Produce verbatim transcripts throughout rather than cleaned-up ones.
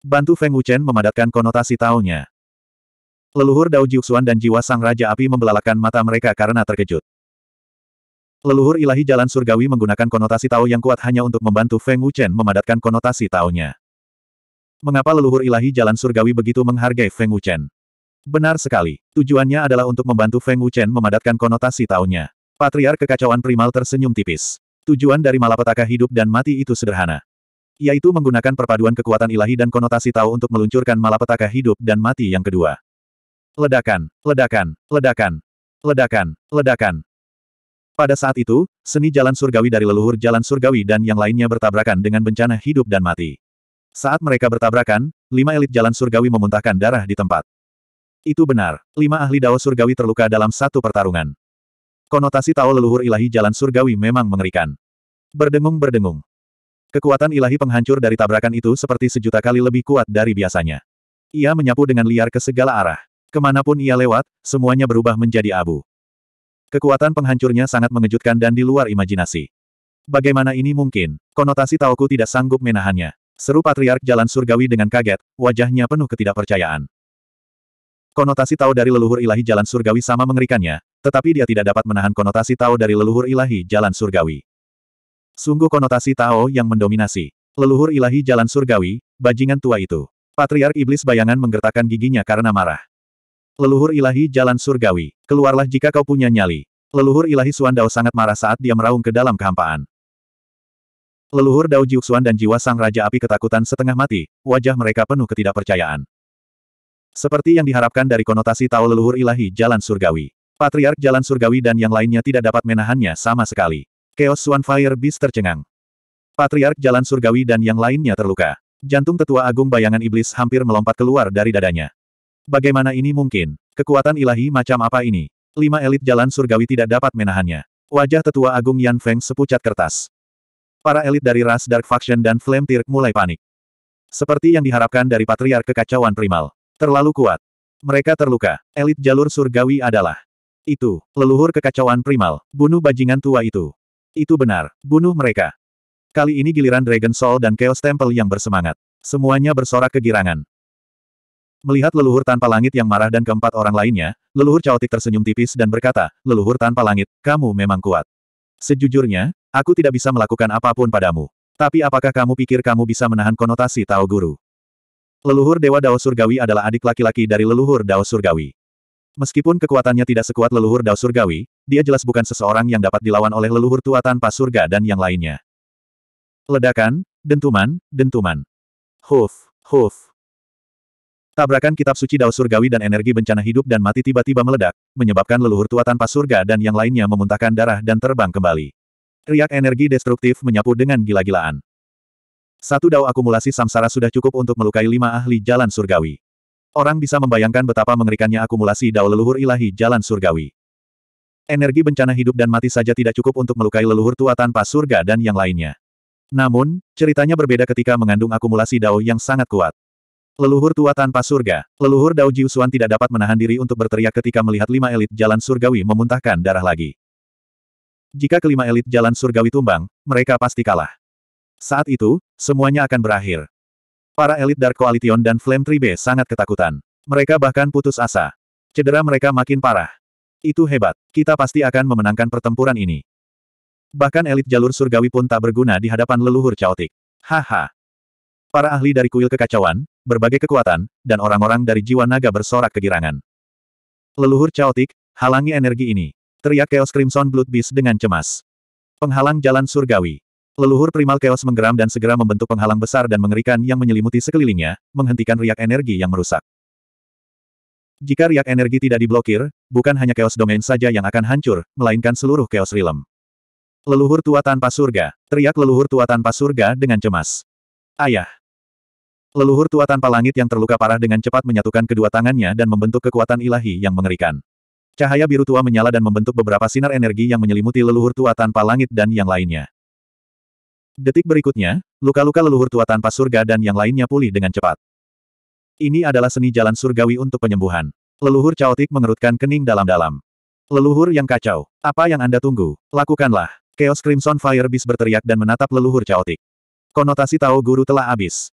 Bantu Feng Wuchen memadatkan konotasi Tao-nya. Leluhur Dao Jiuxuan dan jiwa Sang Raja Api membelalakan mata mereka karena terkejut. Leluhur ilahi jalan surgawi menggunakan konotasi Tao yang kuat hanya untuk membantu Feng Wuchen memadatkan konotasi Tao-nya. Mengapa leluhur ilahi jalan surgawi begitu menghargai Feng Wuchen? Benar sekali, tujuannya adalah untuk membantu Feng Wuchen memadatkan konotasi Tao-nya. Patriark Kekacauan Primal tersenyum tipis. Tujuan dari malapetaka hidup dan mati itu sederhana. Yaitu menggunakan perpaduan kekuatan ilahi dan konotasi Tao untuk meluncurkan malapetaka hidup dan mati yang kedua. Ledakan, ledakan, ledakan, ledakan, ledakan. Pada saat itu, seni jalan surgawi dari leluhur jalan surgawi dan yang lainnya bertabrakan dengan bencana hidup dan mati. Saat mereka bertabrakan, lima elit jalan surgawi memuntahkan darah di tempat. Itu benar, lima ahli Dao surgawi terluka dalam satu pertarungan. Konotasi Tao leluhur ilahi jalan surgawi memang mengerikan. Berdengung-berdengung. Kekuatan ilahi penghancur dari tabrakan itu seperti sejuta kali lebih kuat dari biasanya. Ia menyapu dengan liar ke segala arah. Kemanapun ia lewat, semuanya berubah menjadi abu. Kekuatan penghancurnya sangat mengejutkan dan di luar imajinasi. Bagaimana ini mungkin? Konotasi Taoku tidak sanggup menahannya. Seru Patriark Jalan Surgawi dengan kaget, wajahnya penuh ketidakpercayaan. Konotasi Tao dari leluhur ilahi Jalan Surgawi sama mengerikannya, tetapi dia tidak dapat menahan konotasi Tao dari leluhur ilahi Jalan Surgawi. Sungguh konotasi Tao yang mendominasi. Leluhur ilahi Jalan Surgawi, bajingan tua itu. Patriark Iblis Bayangan menggertakkan giginya karena marah. Leluhur ilahi Jalan Surgawi, keluarlah jika kau punya nyali. Leluhur ilahi Xuan Dao sangat marah saat dia meraung ke dalam kehampaan. Leluhur Dao Jiuxuan dan jiwa Sang Raja Api ketakutan setengah mati, wajah mereka penuh ketidakpercayaan. Seperti yang diharapkan dari konotasi Tao leluhur ilahi Jalan Surgawi. Patriark Jalan Surgawi dan yang lainnya tidak dapat menahannya sama sekali. Chaos Swan Fire Beast tercengang. Patriark Jalan Surgawi dan yang lainnya terluka. Jantung Tetua Agung Bayangan Iblis hampir melompat keluar dari dadanya. Bagaimana ini mungkin? Kekuatan ilahi macam apa ini? Lima elit Jalan Surgawi tidak dapat menahannya. Wajah Tetua Agung Yan Feng sepucat kertas. Para elit dari ras Dark Faction dan Flame Tirk mulai panik. Seperti yang diharapkan dari Patriark Kekacauan Primal. Terlalu kuat. Mereka terluka. Elit jalur surgawi adalah itu, leluhur kekacauan primal. Bunuh bajingan tua itu. Itu benar, bunuh mereka. Kali ini giliran Dragon Soul dan Chaos Temple yang bersemangat. Semuanya bersorak kegirangan. Melihat leluhur tanpa langit yang marah dan keempat orang lainnya, leluhur Chaotic tersenyum tipis dan berkata, leluhur tanpa langit, kamu memang kuat. Sejujurnya, aku tidak bisa melakukan apapun padamu. Tapi apakah kamu pikir kamu bisa menahan konotasi Tao Guru? Leluhur Dewa Dao Surgawi adalah adik laki-laki dari leluhur Dao Surgawi. Meskipun kekuatannya tidak sekuat leluhur Dao Surgawi, dia jelas bukan seseorang yang dapat dilawan oleh leluhur tua tanpa surga dan yang lainnya. Ledakan, dentuman, dentuman. Huf, huf. Tabrakan kitab suci Dao Surgawi dan energi bencana hidup dan mati tiba-tiba meledak, menyebabkan leluhur tua tanpa surga dan yang lainnya memuntahkan darah dan terbang kembali. Riak energi destruktif menyapu dengan gila-gilaan. Satu dao akumulasi samsara sudah cukup untuk melukai lima ahli jalan surgawi. Orang bisa membayangkan betapa mengerikannya akumulasi dao leluhur ilahi jalan surgawi. Energi bencana hidup dan mati saja tidak cukup untuk melukai leluhur tua tanpa surga dan yang lainnya. Namun, ceritanya berbeda ketika mengandung akumulasi dao yang sangat kuat. Leluhur tua tanpa surga, leluhur Dao Jiuxuan tidak dapat menahan diri untuk berteriak ketika melihat lima elit jalan surgawi memuntahkan darah lagi. Jika kelima elit jalan surgawi tumbang, mereka pasti kalah. Saat itu, semuanya akan berakhir. Para elit Dark Coalition dan Flame Tribe sangat ketakutan. Mereka bahkan putus asa. Cedera mereka makin parah. Itu hebat, kita pasti akan memenangkan pertempuran ini. Bahkan elit jalur surgawi pun tak berguna di hadapan leluhur Chaotic. Haha. Para ahli dari kuil kekacauan, berbagai kekuatan, dan orang-orang dari jiwa naga bersorak kegirangan. Leluhur Chaotic, halangi energi ini. Teriak Chaos Crimson Blood Beast dengan cemas. Penghalang jalan surgawi. Leluhur primal Chaos menggeram dan segera membentuk penghalang besar dan mengerikan yang menyelimuti sekelilingnya, menghentikan riak energi yang merusak. Jika riak energi tidak diblokir, bukan hanya Chaos Domain saja yang akan hancur, melainkan seluruh Chaos Realm. Leluhur tua tanpa surga, teriak leluhur tua tanpa surga dengan cemas. Ayah! Leluhur tua tanpa langit yang terluka parah dengan cepat menyatukan kedua tangannya dan membentuk kekuatan ilahi yang mengerikan. Cahaya biru tua menyala dan membentuk beberapa sinar energi yang menyelimuti leluhur tua tanpa langit dan yang lainnya. Detik berikutnya, luka-luka leluhur tua tanpa surga dan yang lainnya pulih dengan cepat. Ini adalah seni jalan surgawi untuk penyembuhan. Leluhur Chaotic mengerutkan kening dalam-dalam. Leluhur yang kacau, apa yang Anda tunggu? Lakukanlah. Chaos Crimson Fire Beast berteriak dan menatap leluhur Chaotic. Konotasi Tao Guru telah habis.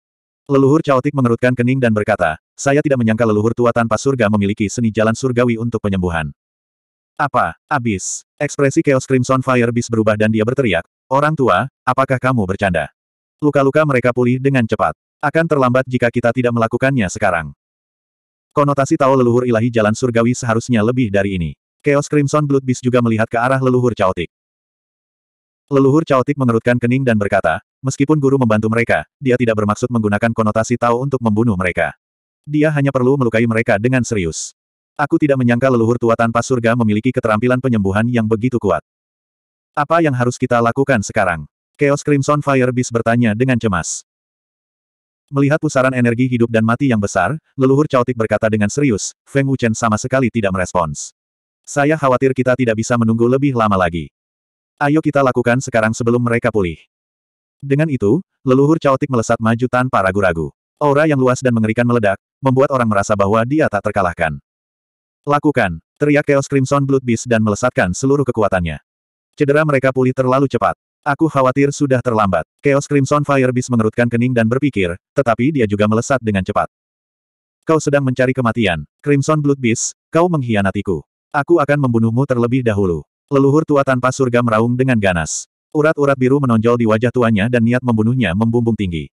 Leluhur Chaotic mengerutkan kening dan berkata, saya tidak menyangka leluhur tua tanpa surga memiliki seni jalan surgawi untuk penyembuhan. Apa, abis? Ekspresi Chaos Crimson Fire Beast berubah dan dia berteriak, orang tua, apakah kamu bercanda? Luka-luka mereka pulih dengan cepat. Akan terlambat jika kita tidak melakukannya sekarang. Konotasi Tao leluhur ilahi jalan surgawi seharusnya lebih dari ini. Chaos Crimson Blood Beast juga melihat ke arah leluhur Chaotic. Leluhur Chaotic mengerutkan kening dan berkata, meskipun guru membantu mereka, dia tidak bermaksud menggunakan konotasi Tao untuk membunuh mereka. Dia hanya perlu melukai mereka dengan serius. Aku tidak menyangka leluhur tua tanpa surga memiliki keterampilan penyembuhan yang begitu kuat. Apa yang harus kita lakukan sekarang? Chaos Crimson Fire Beast bertanya dengan cemas. Melihat pusaran energi hidup dan mati yang besar, leluhur Chaotic berkata dengan serius, Feng Wuchen sama sekali tidak merespons. Saya khawatir kita tidak bisa menunggu lebih lama lagi. Ayo kita lakukan sekarang sebelum mereka pulih. Dengan itu, leluhur Chaotic melesat maju tanpa ragu-ragu. Aura yang luas dan mengerikan meledak, membuat orang merasa bahwa dia tak terkalahkan. Lakukan, teriak Chaos Crimson Blood Beast dan melesatkan seluruh kekuatannya. Cedera mereka pulih terlalu cepat. Aku khawatir sudah terlambat. Chaos Crimson Fire Beast mengerutkan kening dan berpikir, tetapi dia juga melesat dengan cepat. Kau sedang mencari kematian, Crimson Blood Beast, kau mengkhianatiku. Aku akan membunuhmu terlebih dahulu. Leluhur tua tanpa surga meraung dengan ganas. Urat-urat biru menonjol di wajah tuanya dan niat membunuhnya membumbung tinggi.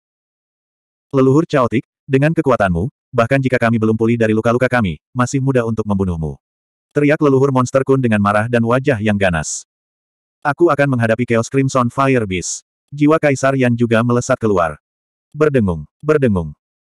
Leluhur Chaotic, dengan kekuatanmu, bahkan jika kami belum pulih dari luka-luka kami, masih mudah untuk membunuhmu. Teriak leluhur Monster Kun dengan marah dan wajah yang ganas. Aku akan menghadapi Chaos Crimson Fire Beast. Jiwa Kaisar Yan juga melesat keluar. Berdengung, berdengung.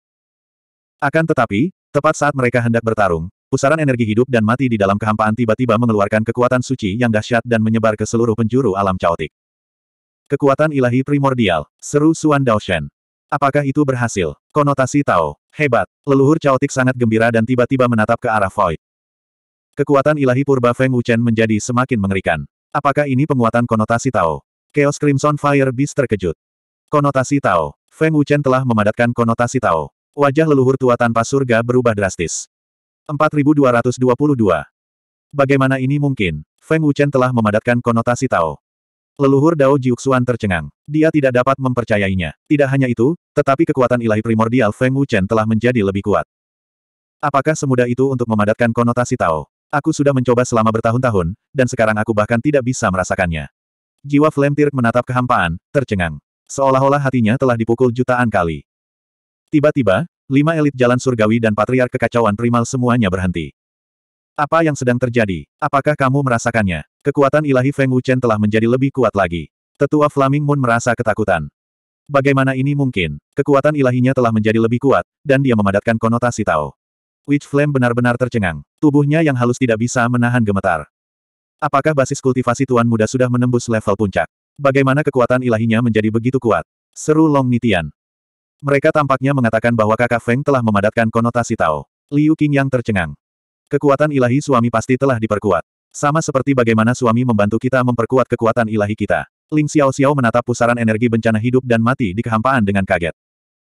Akan tetapi, tepat saat mereka hendak bertarung, pusaran energi hidup dan mati di dalam kehampaan tiba-tiba mengeluarkan kekuatan suci yang dahsyat dan menyebar ke seluruh penjuru alam Chaotic. Kekuatan ilahi primordial, seru Xuan Daoshen. Apakah itu berhasil? Konotasi Tao, hebat. Leluhur Chaotic sangat gembira dan tiba-tiba menatap ke arah Void. Kekuatan ilahi purba Feng Wuchen menjadi semakin mengerikan. Apakah ini penguatan konotasi Tao? Chaos Crimson Fire Beast terkejut. Konotasi Tao. Feng Wuchen telah memadatkan konotasi Tao. Wajah leluhur tua tanpa surga berubah drastis. empat ribu dua ratus dua puluh dua. Bagaimana ini mungkin? Feng Wuchen telah memadatkan konotasi Tao. Leluhur Dao Jiuxuan tercengang. Dia tidak dapat mempercayainya. Tidak hanya itu, tetapi kekuatan ilahi primordial Feng Wuchen telah menjadi lebih kuat. Apakah semudah itu untuk memadatkan konotasi Tao? Aku sudah mencoba selama bertahun-tahun, dan sekarang aku bahkan tidak bisa merasakannya. Jiwa Flame Tirk menatap kehampaan, tercengang. Seolah-olah hatinya telah dipukul jutaan kali. Tiba-tiba, lima elit jalan surgawi dan patriark kekacauan primal semuanya berhenti. Apa yang sedang terjadi? Apakah kamu merasakannya? Kekuatan ilahi Feng Wuchen telah menjadi lebih kuat lagi. Tetua Flaming Moon merasa ketakutan. Bagaimana ini mungkin? Kekuatan ilahinya telah menjadi lebih kuat, dan dia memadatkan konotasi Tao. Witch Flame benar-benar tercengang. Tubuhnya yang halus tidak bisa menahan gemetar. Apakah basis kultivasi Tuan Muda sudah menembus level puncak? Bagaimana kekuatan ilahinya menjadi begitu kuat? Seru Long Nitian. Mereka tampaknya mengatakan bahwa kakak Feng telah memadatkan konotasi Tao. Liu Qing yang tercengang. Kekuatan ilahi suami pasti telah diperkuat. Sama seperti bagaimana suami membantu kita memperkuat kekuatan ilahi kita. Ling Xiaoxiao menatap pusaran energi bencana hidup dan mati di kehampaan dengan kaget.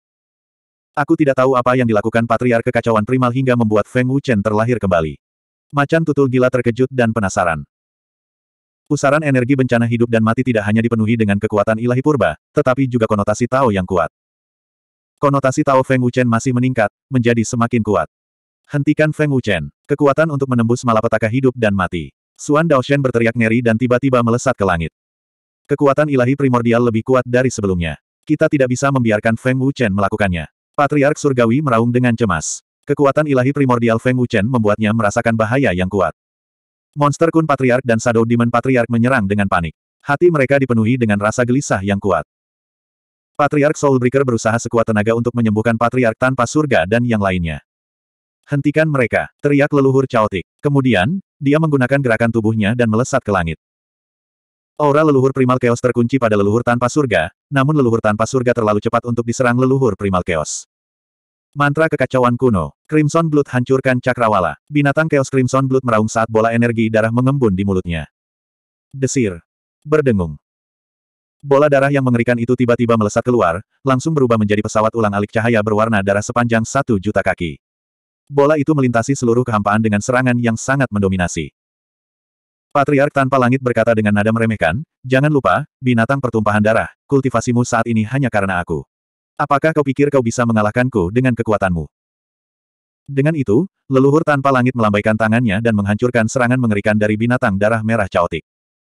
Aku tidak tahu apa yang dilakukan patriark kekacauan primal hingga membuat Feng Wuchen terlahir kembali. Macan tutul gila terkejut dan penasaran. Pusaran energi bencana hidup dan mati tidak hanya dipenuhi dengan kekuatan ilahi purba, tetapi juga konotasi Tao yang kuat. Konotasi Tao Feng Wuchen masih meningkat, menjadi semakin kuat. Hentikan Feng Wuchen. Kekuatan untuk menembus malapetaka hidup dan mati. Xuan Daoshen berteriak ngeri dan tiba-tiba melesat ke langit. Kekuatan ilahi primordial lebih kuat dari sebelumnya. Kita tidak bisa membiarkan Feng Wuchen melakukannya. Patriark Surgawi meraung dengan cemas. Kekuatan ilahi primordial Feng Wuchen membuatnya merasakan bahaya yang kuat. Monster Kun Patriark dan Shadow Demon Patriark menyerang dengan panik. Hati mereka dipenuhi dengan rasa gelisah yang kuat. Patriark Soulbreaker berusaha sekuat tenaga untuk menyembuhkan Patriark tanpa surga dan yang lainnya. Hentikan mereka, teriak leluhur Chaotic. Kemudian, dia menggunakan gerakan tubuhnya dan melesat ke langit. Aura leluhur primal chaos terkunci pada leluhur tanpa surga, namun leluhur tanpa surga terlalu cepat untuk diserang leluhur primal chaos. Mantra kekacauan kuno, Crimson Blood hancurkan cakrawala. Binatang chaos Crimson Blood meraung saat bola energi darah mengembun di mulutnya. Desir. Berdengung. Bola darah yang mengerikan itu tiba-tiba melesat keluar, langsung berubah menjadi pesawat ulang-alik cahaya berwarna darah sepanjang satu juta kaki. Bola itu melintasi seluruh kehampaan dengan serangan yang sangat mendominasi. Patriark tanpa langit berkata dengan nada meremehkan, jangan lupa, binatang pertumpahan darah, kultivasimu saat ini hanya karena aku. Apakah kau pikir kau bisa mengalahkanku dengan kekuatanmu? Dengan itu, leluhur tanpa langit melambaikan tangannya dan menghancurkan serangan mengerikan dari binatang darah merah caotik.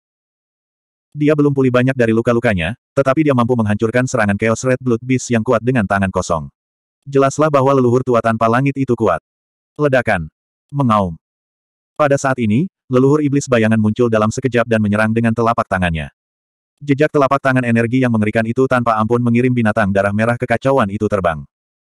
Dia belum pulih banyak dari luka-lukanya, tetapi dia mampu menghancurkan serangan Chaos Red Blood Beast yang kuat dengan tangan kosong. Jelaslah bahwa leluhur tua tanpa langit itu kuat. Ledakan. Mengaum. Pada saat ini, leluhur iblis bayangan muncul dalam sekejap dan menyerang dengan telapak tangannya. Jejak telapak tangan energi yang mengerikan itu tanpa ampun mengirim binatang darah merah kekacauan itu terbang.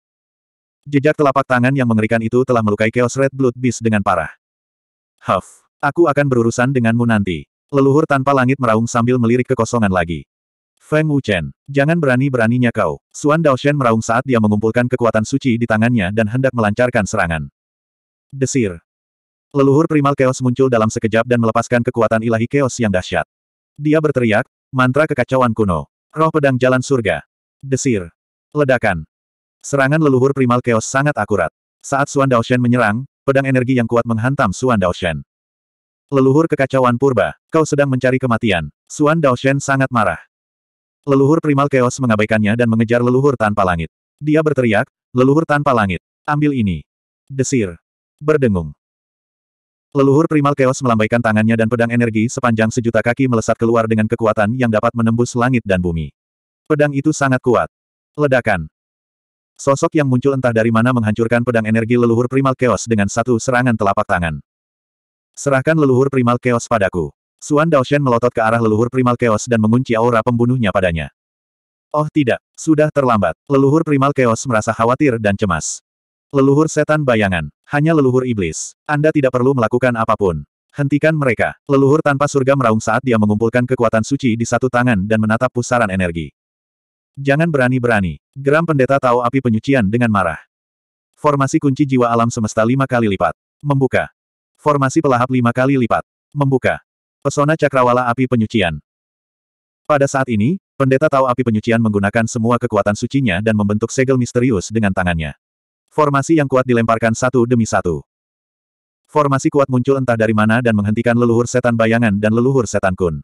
Jejak telapak tangan yang mengerikan itu telah melukai Chaos Red Blood Beast dengan parah. Huff, aku akan berurusan denganmu nanti. Leluhur tanpa langit meraung sambil melirik kekosongan lagi. Feng Wuchen, jangan berani-beraninya kau. Xuan Daoshen meraung saat dia mengumpulkan kekuatan suci di tangannya dan hendak melancarkan serangan. Desir. Leluhur primal Chaos muncul dalam sekejap dan melepaskan kekuatan ilahi Chaos yang dahsyat. Dia berteriak, mantra kekacauan kuno. Roh pedang jalan surga. Desir. Ledakan. Serangan leluhur primal Chaos sangat akurat. Saat Xuan Daoshen menyerang, pedang energi yang kuat menghantam Xuan Daoshen. Leluhur kekacauan purba, kau sedang mencari kematian. Xuan Daoshen sangat marah. Leluhur primal Chaos mengabaikannya dan mengejar leluhur tanpa langit. Dia berteriak, leluhur tanpa langit. Ambil ini. Desir. Berdengung. Leluhur primal Chaos melambaikan tangannya dan pedang energi sepanjang sejuta kaki melesat keluar dengan kekuatan yang dapat menembus langit dan bumi. Pedang itu sangat kuat. Ledakan. Sosok yang muncul entah dari mana menghancurkan pedang energi leluhur primal Chaos dengan satu serangan telapak tangan. Serahkan leluhur primal Chaos padaku. Xuan Daoshen melotot ke arah leluhur primal Chaos dan mengunci aura pembunuhnya padanya. Oh tidak, sudah terlambat. Leluhur primal Chaos merasa khawatir dan cemas. Leluhur setan bayangan, hanya leluhur iblis. Anda tidak perlu melakukan apapun. Hentikan mereka. Leluhur tanpa surga meraung saat dia mengumpulkan kekuatan suci di satu tangan dan menatap pusaran energi. Jangan berani-berani. Geram pendeta Tao api penyucian dengan marah. Formasi kunci jiwa alam semesta lima kali lipat. Membuka. Formasi pelahap lima kali lipat. Membuka. Pesona cakrawala api penyucian. Pada saat ini, pendeta Tao api penyucian menggunakan semua kekuatan sucinya dan membentuk segel misterius dengan tangannya. Formasi yang kuat dilemparkan satu demi satu. Formasi kuat muncul entah dari mana dan menghentikan leluhur setan bayangan dan leluhur setan kun.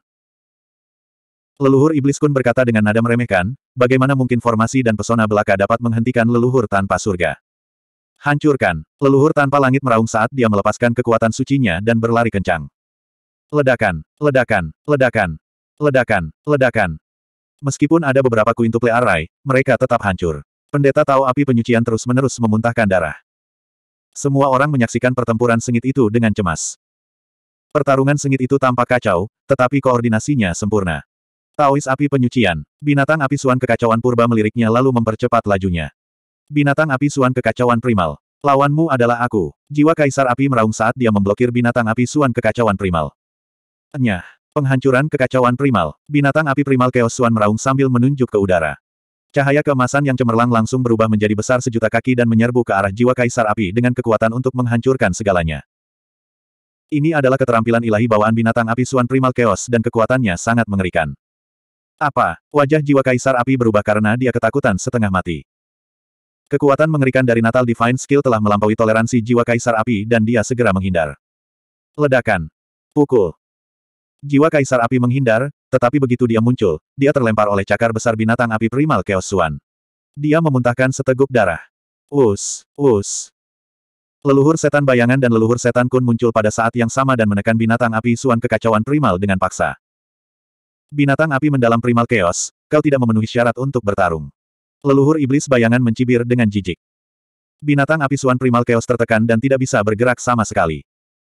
Leluhur iblis kun berkata dengan nada meremehkan, bagaimana mungkin formasi dan pesona belaka dapat menghentikan leluhur tanpa surga. Hancurkan. Leluhur tanpa langit meraung saat dia melepaskan kekuatan sucinya dan berlari kencang. Ledakan, ledakan, ledakan, ledakan, ledakan. Meskipun ada beberapa quintuple array, mereka tetap hancur. Pendeta Tao api penyucian terus-menerus memuntahkan darah. Semua orang menyaksikan pertempuran sengit itu dengan cemas. Pertarungan sengit itu tampak kacau, tetapi koordinasinya sempurna. Taois api penyucian. Binatang api Xuan kekacauan purba meliriknya lalu mempercepat lajunya. Binatang api Xuan kekacauan primal. Lawanmu adalah aku. Jiwa kaisar api meraung saat dia memblokir binatang api Xuan kekacauan primal. Nyah. Penghancuran kekacauan primal. Binatang api primal Chaos Xuan meraung sambil menunjuk ke udara. Cahaya keemasan yang cemerlang langsung berubah menjadi besar sejuta kaki dan menyerbu ke arah jiwa kaisar api dengan kekuatan untuk menghancurkan segalanya. Ini adalah keterampilan ilahi bawaan binatang api Xuan primal Chaos dan kekuatannya sangat mengerikan. Apa? Wajah jiwa kaisar api berubah karena dia ketakutan setengah mati. Kekuatan mengerikan dari Natal Divine Skill telah melampaui toleransi jiwa kaisar api dan dia segera menghindar. Ledakan. Pukul. Jiwa kaisar api menghindar, tetapi begitu dia muncul, dia terlempar oleh cakar besar binatang api primal Chaos Xuan. Dia memuntahkan seteguk darah. Us, us. Leluhur setan bayangan dan leluhur setan kun muncul pada saat yang sama dan menekan binatang api Xuan kekacauan primal dengan paksa. Binatang api mendalam primal Chaos, kau tidak memenuhi syarat untuk bertarung. Leluhur iblis bayangan mencibir dengan jijik. Binatang api Xuan primal Chaos tertekan dan tidak bisa bergerak sama sekali.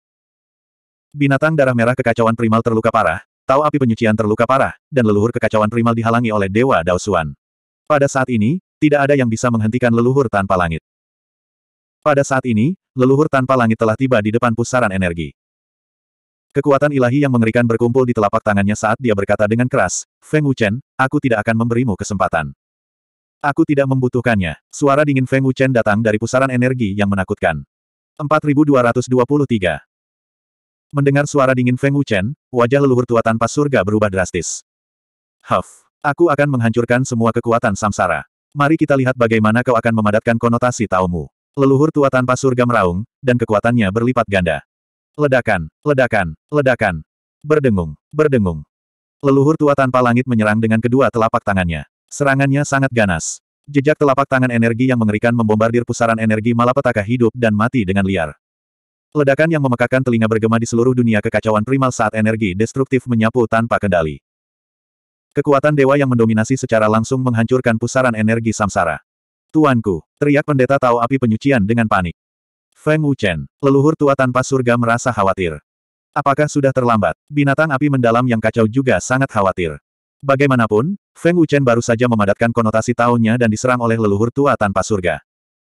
Binatang darah merah kekacauan primal terluka parah, Tao api penyucian terluka parah, dan leluhur kekacauan primal dihalangi oleh Dewa Dao Xuan. Pada saat ini, tidak ada yang bisa menghentikan leluhur tanpa langit. Pada saat ini, leluhur tanpa langit telah tiba di depan pusaran energi. Kekuatan ilahi yang mengerikan berkumpul di telapak tangannya saat dia berkata dengan keras, Feng Wuchen, aku tidak akan memberimu kesempatan. Aku tidak membutuhkannya. Suara dingin Feng Wuchen datang dari pusaran energi yang menakutkan. empat ribu dua ratus dua puluh tiga. Mendengar suara dingin Feng Wuchen, wajah leluhur tua tanpa surga berubah drastis. Huff, aku akan menghancurkan semua kekuatan samsara. Mari kita lihat bagaimana kau akan memadatkan konotasi Taomu. Leluhur tua tanpa surga meraung, dan kekuatannya berlipat ganda. Ledakan, ledakan, ledakan. Berdengung, berdengung. Leluhur tua tanpa langit menyerang dengan kedua telapak tangannya. Serangannya sangat ganas. Jejak telapak tangan energi yang mengerikan membombardir pusaran energi malapetaka hidup dan mati dengan liar. Ledakan yang memekakkan telinga bergema di seluruh dunia kekacauan primal saat energi destruktif menyapu tanpa kendali. Kekuatan dewa yang mendominasi secara langsung menghancurkan pusaran energi samsara. Tuanku, teriak pendeta Tao api penyucian dengan panik. Feng Wuchen, leluhur tua tanpa surga merasa khawatir. Apakah sudah terlambat? Binatang api mendalam yang kacau juga sangat khawatir. Bagaimanapun, Feng Wuchen baru saja memadatkan konotasi Tao-nya dan diserang oleh leluhur tua tanpa surga.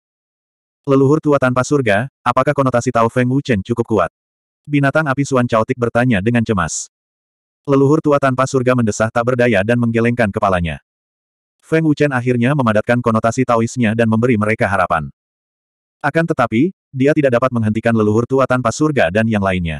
Leluhur tua tanpa surga, apakah konotasi Tao Feng Wuchen cukup kuat? Binatang api Suan Chaotic bertanya dengan cemas. Leluhur tua tanpa surga mendesah tak berdaya dan menggelengkan kepalanya. Feng Wuchen akhirnya memadatkan konotasi Taoisnya dan memberi mereka harapan. Akan tetapi, dia tidak dapat menghentikan leluhur tua tanpa surga dan yang lainnya.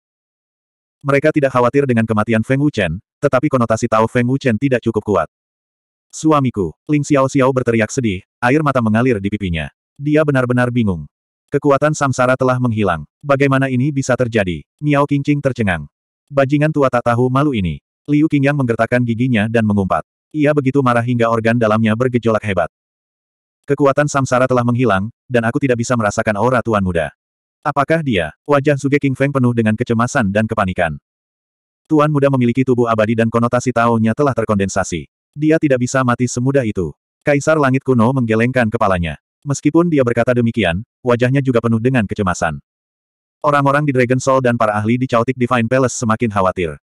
Mereka tidak khawatir dengan kematian Feng Wuchen, tetapi konotasi Tao Feng Wuchen tidak cukup kuat. Suamiku, Ling Xiao Xiao berteriak sedih, air mata mengalir di pipinya. Dia benar-benar bingung. Kekuatan samsara telah menghilang. Bagaimana ini bisa terjadi? Miao Qingqing tercengang. Bajingan tua tak tahu malu ini. Liu Qingyang menggertakkan giginya dan mengumpat. Ia begitu marah hingga organ dalamnya bergejolak hebat. Kekuatan samsara telah menghilang, dan aku tidak bisa merasakan aura tuan muda. Apakah dia? Wajah Zhuge Qingfeng penuh dengan kecemasan dan kepanikan. Tuan muda memiliki tubuh abadi dan konotasi Tao-nya telah terkondensasi. Dia tidak bisa mati semudah itu. Kaisar Langit Kuno menggelengkan kepalanya. Meskipun dia berkata demikian, wajahnya juga penuh dengan kecemasan. Orang-orang di Dragon Soul dan para ahli di Chaotic Divine Palace semakin khawatir.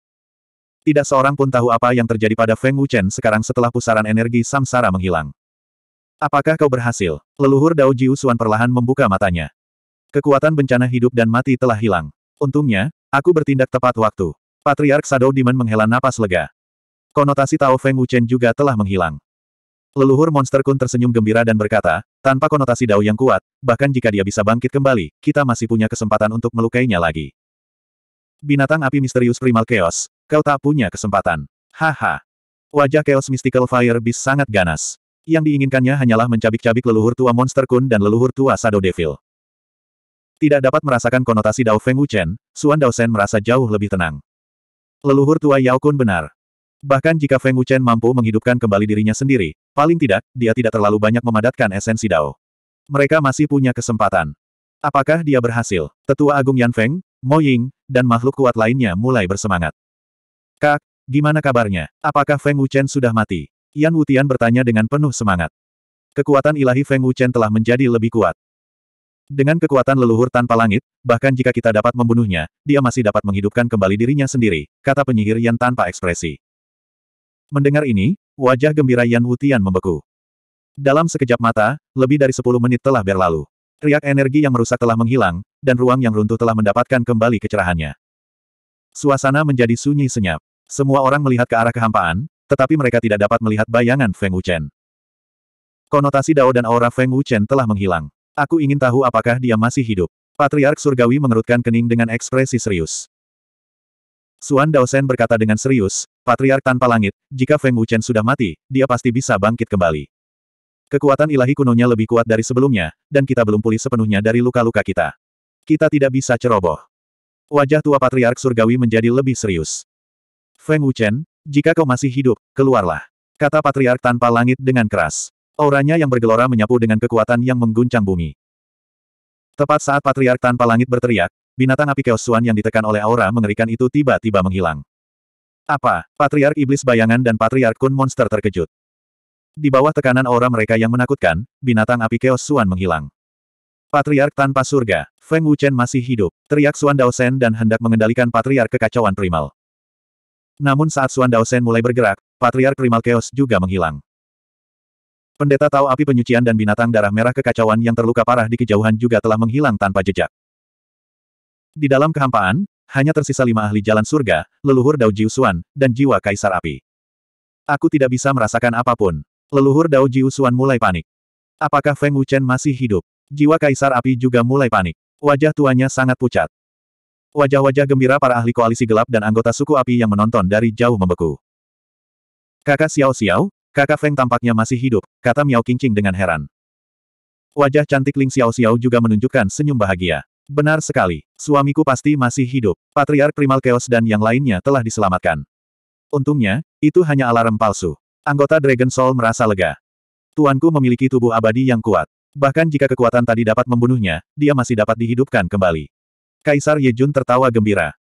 Tidak seorang pun tahu apa yang terjadi pada Feng Wuchen sekarang setelah pusaran energi samsara menghilang. Apakah kau berhasil? Leluhur Dao Jiu Xuan perlahan membuka matanya. Kekuatan bencana hidup dan mati telah hilang. Untungnya, aku bertindak tepat waktu. Patriark Shadow Demon menghela napas lega. Konotasi Tao Feng Wuchen juga telah menghilang. Leluhur Monster Kun tersenyum gembira dan berkata, tanpa konotasi Dao yang kuat, bahkan jika dia bisa bangkit kembali, kita masih punya kesempatan untuk melukainya lagi. Binatang api misterius Primal Chaos, kau tak punya kesempatan. Haha. Wajah Chaos Mystical Fire Beast sangat ganas. Yang diinginkannya hanyalah mencabik-cabik leluhur tua Monster Kun dan leluhur tua Shadow Devil. Tidak dapat merasakan konotasi Dao Feng Wuchen, Suan Daoshen merasa jauh lebih tenang. Leluhur tua Yao Kun benar. Bahkan jika Feng Wuchen mampu menghidupkan kembali dirinya sendiri, paling tidak, dia tidak terlalu banyak memadatkan esensi Dao. Mereka masih punya kesempatan. Apakah dia berhasil? Tetua Agung Yan Feng, Mo Ying, dan makhluk kuat lainnya mulai bersemangat. Kak, gimana kabarnya? Apakah Feng Wuchen sudah mati? Yan Wutian bertanya dengan penuh semangat. Kekuatan ilahi Feng Wuchen telah menjadi lebih kuat. Dengan kekuatan leluhur tanpa langit, bahkan jika kita dapat membunuhnya, dia masih dapat menghidupkan kembali dirinya sendiri, kata penyihir Yan tanpa ekspresi. Mendengar ini, wajah gembira Yan Wutian membeku. Dalam sekejap mata, lebih dari sepuluh menit telah berlalu. Riak energi yang merusak telah menghilang, dan ruang yang runtuh telah mendapatkan kembali kecerahannya. Suasana menjadi sunyi senyap. Semua orang melihat ke arah kehampaan, tetapi mereka tidak dapat melihat bayangan Feng Wuchen. Konotasi Dao dan aura Feng Wuchen telah menghilang. Aku ingin tahu apakah dia masih hidup. Patriark Surgawi mengerutkan kening dengan ekspresi serius. Suan Daoshen berkata dengan serius, Patriark tanpa langit, jika Feng Wuchen sudah mati, dia pasti bisa bangkit kembali. Kekuatan ilahi kunonya lebih kuat dari sebelumnya, dan kita belum pulih sepenuhnya dari luka-luka kita. Kita tidak bisa ceroboh. Wajah tua Patriark Surgawi menjadi lebih serius. Feng Wuchen, jika kau masih hidup, keluarlah. Kata Patriark tanpa langit dengan keras. Auranya yang bergelora menyapu dengan kekuatan yang mengguncang bumi. Tepat saat Patriark tanpa langit berteriak, binatang api Chaos Suan yang ditekan oleh aura mengerikan itu tiba-tiba menghilang. Apa? Patriark Iblis Bayangan dan Patriark Kun Monster terkejut. Di bawah tekanan aura mereka yang menakutkan, binatang api Chaos Suan menghilang. Patriark tanpa surga, Feng Wuchen masih hidup, teriak Suan Daoshen dan hendak mengendalikan Patriark kekacauan primal. Namun saat Suan Daoshen mulai bergerak, Patriark Primal Chaos juga menghilang. Pendeta Tao api penyucian dan binatang darah merah kekacauan yang terluka parah di kejauhan juga telah menghilang tanpa jejak. Di dalam kehampaan, hanya tersisa lima ahli jalan surga, leluhur Dao Jiu Xuan, dan jiwa Kaisar Api. Aku tidak bisa merasakan apapun. Leluhur Dao Jiu Xuan mulai panik. Apakah Feng Wuchen masih hidup? Jiwa Kaisar Api juga mulai panik. Wajah tuanya sangat pucat. Wajah-wajah gembira para ahli koalisi gelap dan anggota suku api yang menonton dari jauh membeku. Kakak Xiao Xiao, Kakak Feng tampaknya masih hidup, kata Miao Qingqing dengan heran. Wajah cantik Ling Xiao Xiao juga menunjukkan senyum bahagia. Benar sekali, suamiku pasti masih hidup. Patriark Primal Chaos dan yang lainnya telah diselamatkan. Untungnya, itu hanya alarm palsu. Anggota Dragon Soul merasa lega. Tuanku memiliki tubuh abadi yang kuat. Bahkan jika kekuatan tadi dapat membunuhnya, dia masih dapat dihidupkan kembali. Kaisar Ye Jun tertawa gembira.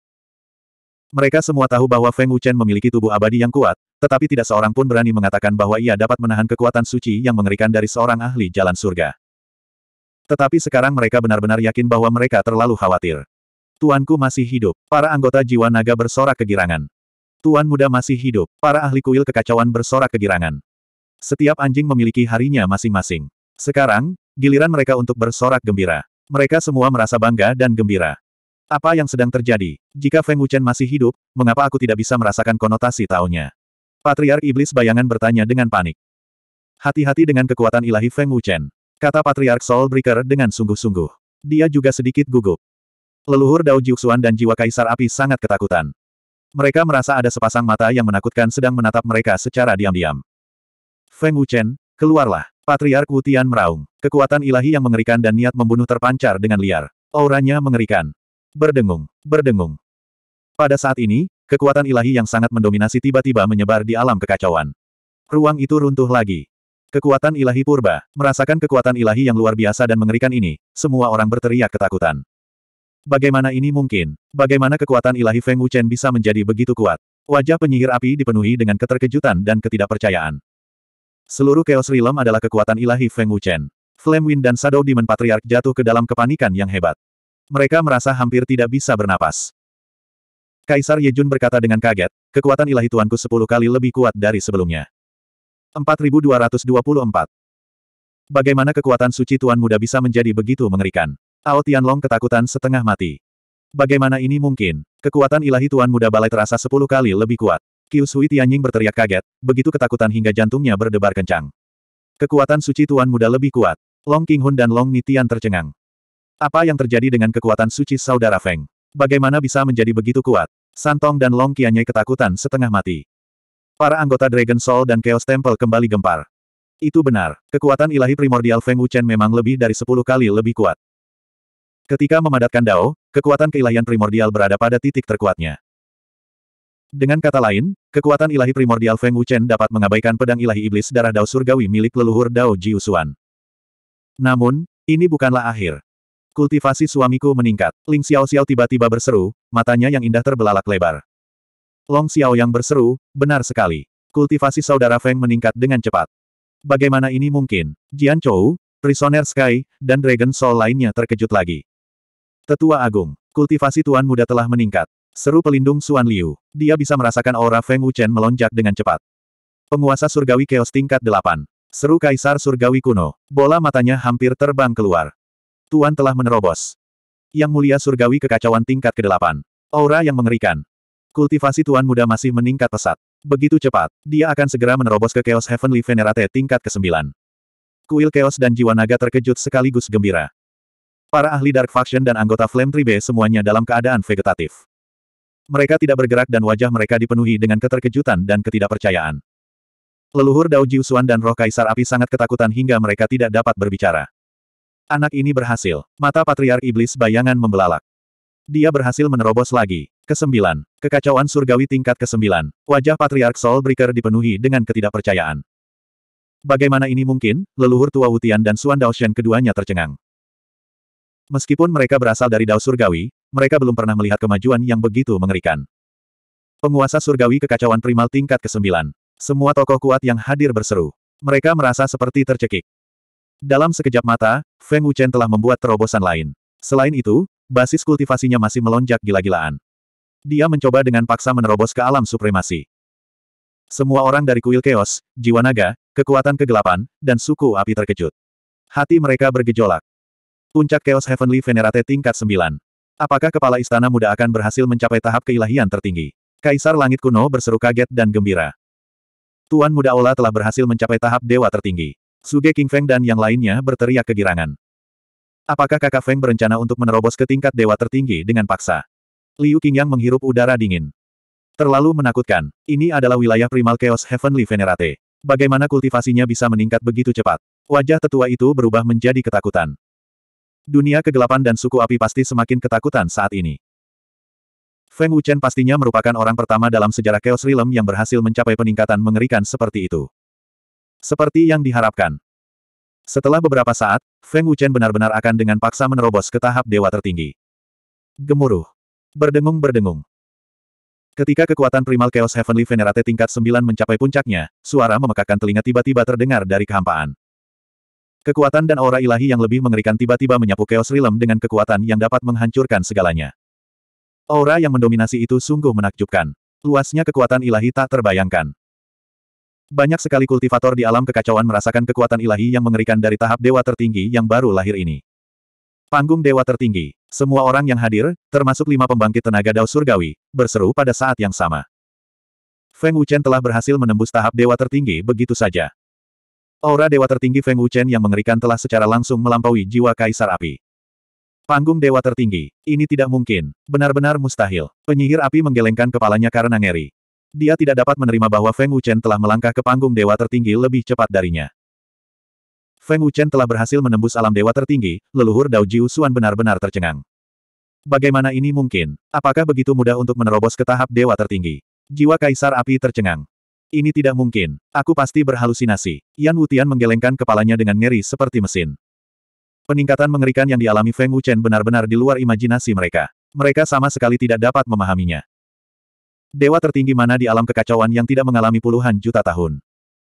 Mereka semua tahu bahwa Feng Wuchen memiliki tubuh abadi yang kuat, tetapi tidak seorang pun berani mengatakan bahwa ia dapat menahan kekuatan suci yang mengerikan dari seorang ahli jalan surga. Tetapi sekarang mereka benar-benar yakin bahwa mereka terlalu khawatir. Tuanku masih hidup. Para anggota jiwa naga bersorak kegirangan. Tuan muda masih hidup. Para ahli kuil kekacauan bersorak kegirangan. Setiap anjing memiliki harinya masing-masing. Sekarang, giliran mereka untuk bersorak gembira. Mereka semua merasa bangga dan gembira. Apa yang sedang terjadi? Jika Feng Wuchen masih hidup, mengapa aku tidak bisa merasakan konotasi Tao-nya? Patriark Iblis Bayangan bertanya dengan panik. Hati-hati dengan kekuatan ilahi Feng Wuchen, kata Patriark Soulbreaker dengan sungguh-sungguh. Dia juga sedikit gugup. Leluhur Dao Jiuxuan dan jiwa Kaisar Api sangat ketakutan. Mereka merasa ada sepasang mata yang menakutkan sedang menatap mereka secara diam-diam. Feng Wuchen, keluarlah. Patriark Wu Tian meraung. Kekuatan ilahi yang mengerikan dan niat membunuh terpancar dengan liar. Auranya mengerikan. Berdengung, berdengung. Pada saat ini, kekuatan ilahi yang sangat mendominasi tiba-tiba menyebar di alam kekacauan. Ruang itu runtuh lagi. Kekuatan ilahi purba, merasakan kekuatan ilahi yang luar biasa dan mengerikan ini, semua orang berteriak ketakutan. Bagaimana ini mungkin? Bagaimana kekuatan ilahi Feng Wuchen bisa menjadi begitu kuat? Wajah penyihir api dipenuhi dengan keterkejutan dan ketidakpercayaan. Seluruh Chaos Realm adalah kekuatan ilahi Feng Wuchen. Flame Wind dan Shadow Demon Patriarch jatuh ke dalam kepanikan yang hebat. Mereka merasa hampir tidak bisa bernapas. Kaisar Ye Jun berkata dengan kaget, kekuatan ilahi tuanku sepuluh kali lebih kuat dari sebelumnya. empat ribu dua ratus dua puluh empat. Bagaimana kekuatan suci tuan muda bisa menjadi begitu mengerikan? Ao Tianlong ketakutan setengah mati. Bagaimana ini mungkin? Kekuatan ilahi tuan muda balai terasa sepuluh kali lebih kuat. Qiu Sui Tianying berteriak kaget, begitu ketakutan hingga jantungnya berdebar kencang. Kekuatan suci tuan muda lebih kuat. Long Qinghun dan Long Nitian tercengang. Apa yang terjadi dengan kekuatan suci saudara Feng? Bagaimana bisa menjadi begitu kuat? Santong dan Long Qianyai ketakutan setengah mati. Para anggota Dragon Soul dan Chaos Temple kembali gempar. Itu benar, kekuatan ilahi primordial Feng Wuchen memang lebih dari sepuluh kali lebih kuat. Ketika memadatkan Dao, kekuatan keilahian primordial berada pada titik terkuatnya. Dengan kata lain, kekuatan ilahi primordial Feng Wuchen dapat mengabaikan pedang ilahi iblis darah Dao surgawi milik leluhur Dao Jiuxuan. Namun, ini bukanlah akhir. Kultivasi suamiku meningkat. Ling Xiaoxiao tiba-tiba berseru, matanya yang indah terbelalak lebar. Long Xiao yang berseru, benar sekali. Kultivasi saudara Feng meningkat dengan cepat. Bagaimana ini mungkin? Jian Chou, Prisoner Sky, dan Dragon Soul lainnya terkejut lagi. Tetua Agung, kultivasi tuan muda telah meningkat. Seru pelindung Xuan Liu. Dia bisa merasakan aura Feng Wuchen melonjak dengan cepat. Penguasa surgawi Chaos tingkat delapan. Seru Kaisar surgawi kuno. Bola matanya hampir terbang keluar. Tuan telah menerobos. Yang mulia surgawi kekacauan tingkat kedelapan. Aura yang mengerikan. Kultivasi tuan muda masih meningkat pesat. Begitu cepat, dia akan segera menerobos ke Chaos Heavenly Venerate tingkat kesembilan. Kuil Chaos dan jiwa naga terkejut sekaligus gembira. Para ahli Dark Faction dan anggota Flame Tribe semuanya dalam keadaan vegetatif. Mereka tidak bergerak dan wajah mereka dipenuhi dengan keterkejutan dan ketidakpercayaan. Leluhur Dao Jiuxuan dan roh Kaisar Api sangat ketakutan hingga mereka tidak dapat berbicara. Anak ini berhasil. Mata Patriark Iblis Bayangan membelalak. Dia berhasil menerobos lagi. Kesembilan. Kekacauan surgawi tingkat kesembilan. Wajah Patriark Soulbreaker dipenuhi dengan ketidakpercayaan. Bagaimana ini mungkin? Leluhur tua Wu Tian dan Xuan Daoshen keduanya tercengang. Meskipun mereka berasal dari Dao surgawi, mereka belum pernah melihat kemajuan yang begitu mengerikan. Penguasa surgawi kekacauan primal tingkat kesembilan. Semua tokoh kuat yang hadir berseru. Mereka merasa seperti tercekik. Dalam sekejap mata, Feng Wuchen telah membuat terobosan lain. Selain itu, basis kultivasinya masih melonjak gila-gilaan. Dia mencoba dengan paksa menerobos ke alam supremasi. Semua orang dari kuil Chaos, jiwa naga, kekuatan kegelapan, dan suku api terkejut. Hati mereka bergejolak. Puncak Chaos Heavenly Venerate tingkat sembilan. Apakah kepala istana muda akan berhasil mencapai tahap keilahian tertinggi? Kaisar Langit Kuno berseru kaget dan gembira. Tuan Muda Ola telah berhasil mencapai tahap dewa tertinggi. Suge King Feng dan yang lainnya berteriak kegirangan. Apakah kakak Feng berencana untuk menerobos ke tingkat dewa tertinggi dengan paksa? Liu Qingyang menghirup udara dingin. Terlalu menakutkan. Ini adalah wilayah primal Chaos Heavenly Venerate. Bagaimana kultivasinya bisa meningkat begitu cepat? Wajah tetua itu berubah menjadi ketakutan. Dunia kegelapan dan suku api pasti semakin ketakutan saat ini. Feng Wuchen pastinya merupakan orang pertama dalam sejarah Chaos Realm yang berhasil mencapai peningkatan mengerikan seperti itu. Seperti yang diharapkan. Setelah beberapa saat, Feng Wuchen benar-benar akan dengan paksa menerobos ke tahap dewa tertinggi. Gemuruh. Berdengung-berdengung. Ketika kekuatan Primal Chaos Heavenly Venerate tingkat sembilan mencapai puncaknya, suara memekakkan telinga tiba-tiba terdengar dari kehampaan. Kekuatan dan aura ilahi yang lebih mengerikan tiba-tiba menyapu Chaos Realm dengan kekuatan yang dapat menghancurkan segalanya. Aura yang mendominasi itu sungguh menakjubkan. Luasnya kekuatan ilahi tak terbayangkan. Banyak sekali kultivator di alam kekacauan merasakan kekuatan ilahi yang mengerikan dari tahap dewa tertinggi yang baru lahir ini. Panggung dewa tertinggi. Semua orang yang hadir, termasuk lima pembangkit tenaga Dao Surgawi, berseru pada saat yang sama. Feng Wuchen telah berhasil menembus tahap dewa tertinggi begitu saja. Aura dewa tertinggi Feng Wuchen yang mengerikan telah secara langsung melampaui jiwa Kaisar Api. Panggung dewa tertinggi. Ini tidak mungkin. Benar-benar mustahil. Penyihir api menggelengkan kepalanya karena ngeri. Dia tidak dapat menerima bahwa Feng Wuchen telah melangkah ke panggung dewa tertinggi lebih cepat darinya. Feng Wuchen telah berhasil menembus alam dewa tertinggi, leluhur Dao Jiusuan benar-benar tercengang. Bagaimana ini mungkin? Apakah begitu mudah untuk menerobos ke tahap dewa tertinggi? Jiwa Kaisar Api tercengang. Ini tidak mungkin. Aku pasti berhalusinasi. Yan Wutian menggelengkan kepalanya dengan ngeri seperti mesin. Peningkatan mengerikan yang dialami Feng Wuchen benar-benar di luar imajinasi mereka. Mereka sama sekali tidak dapat memahaminya. Dewa tertinggi mana di alam kekacauan yang tidak mengalami puluhan juta tahun.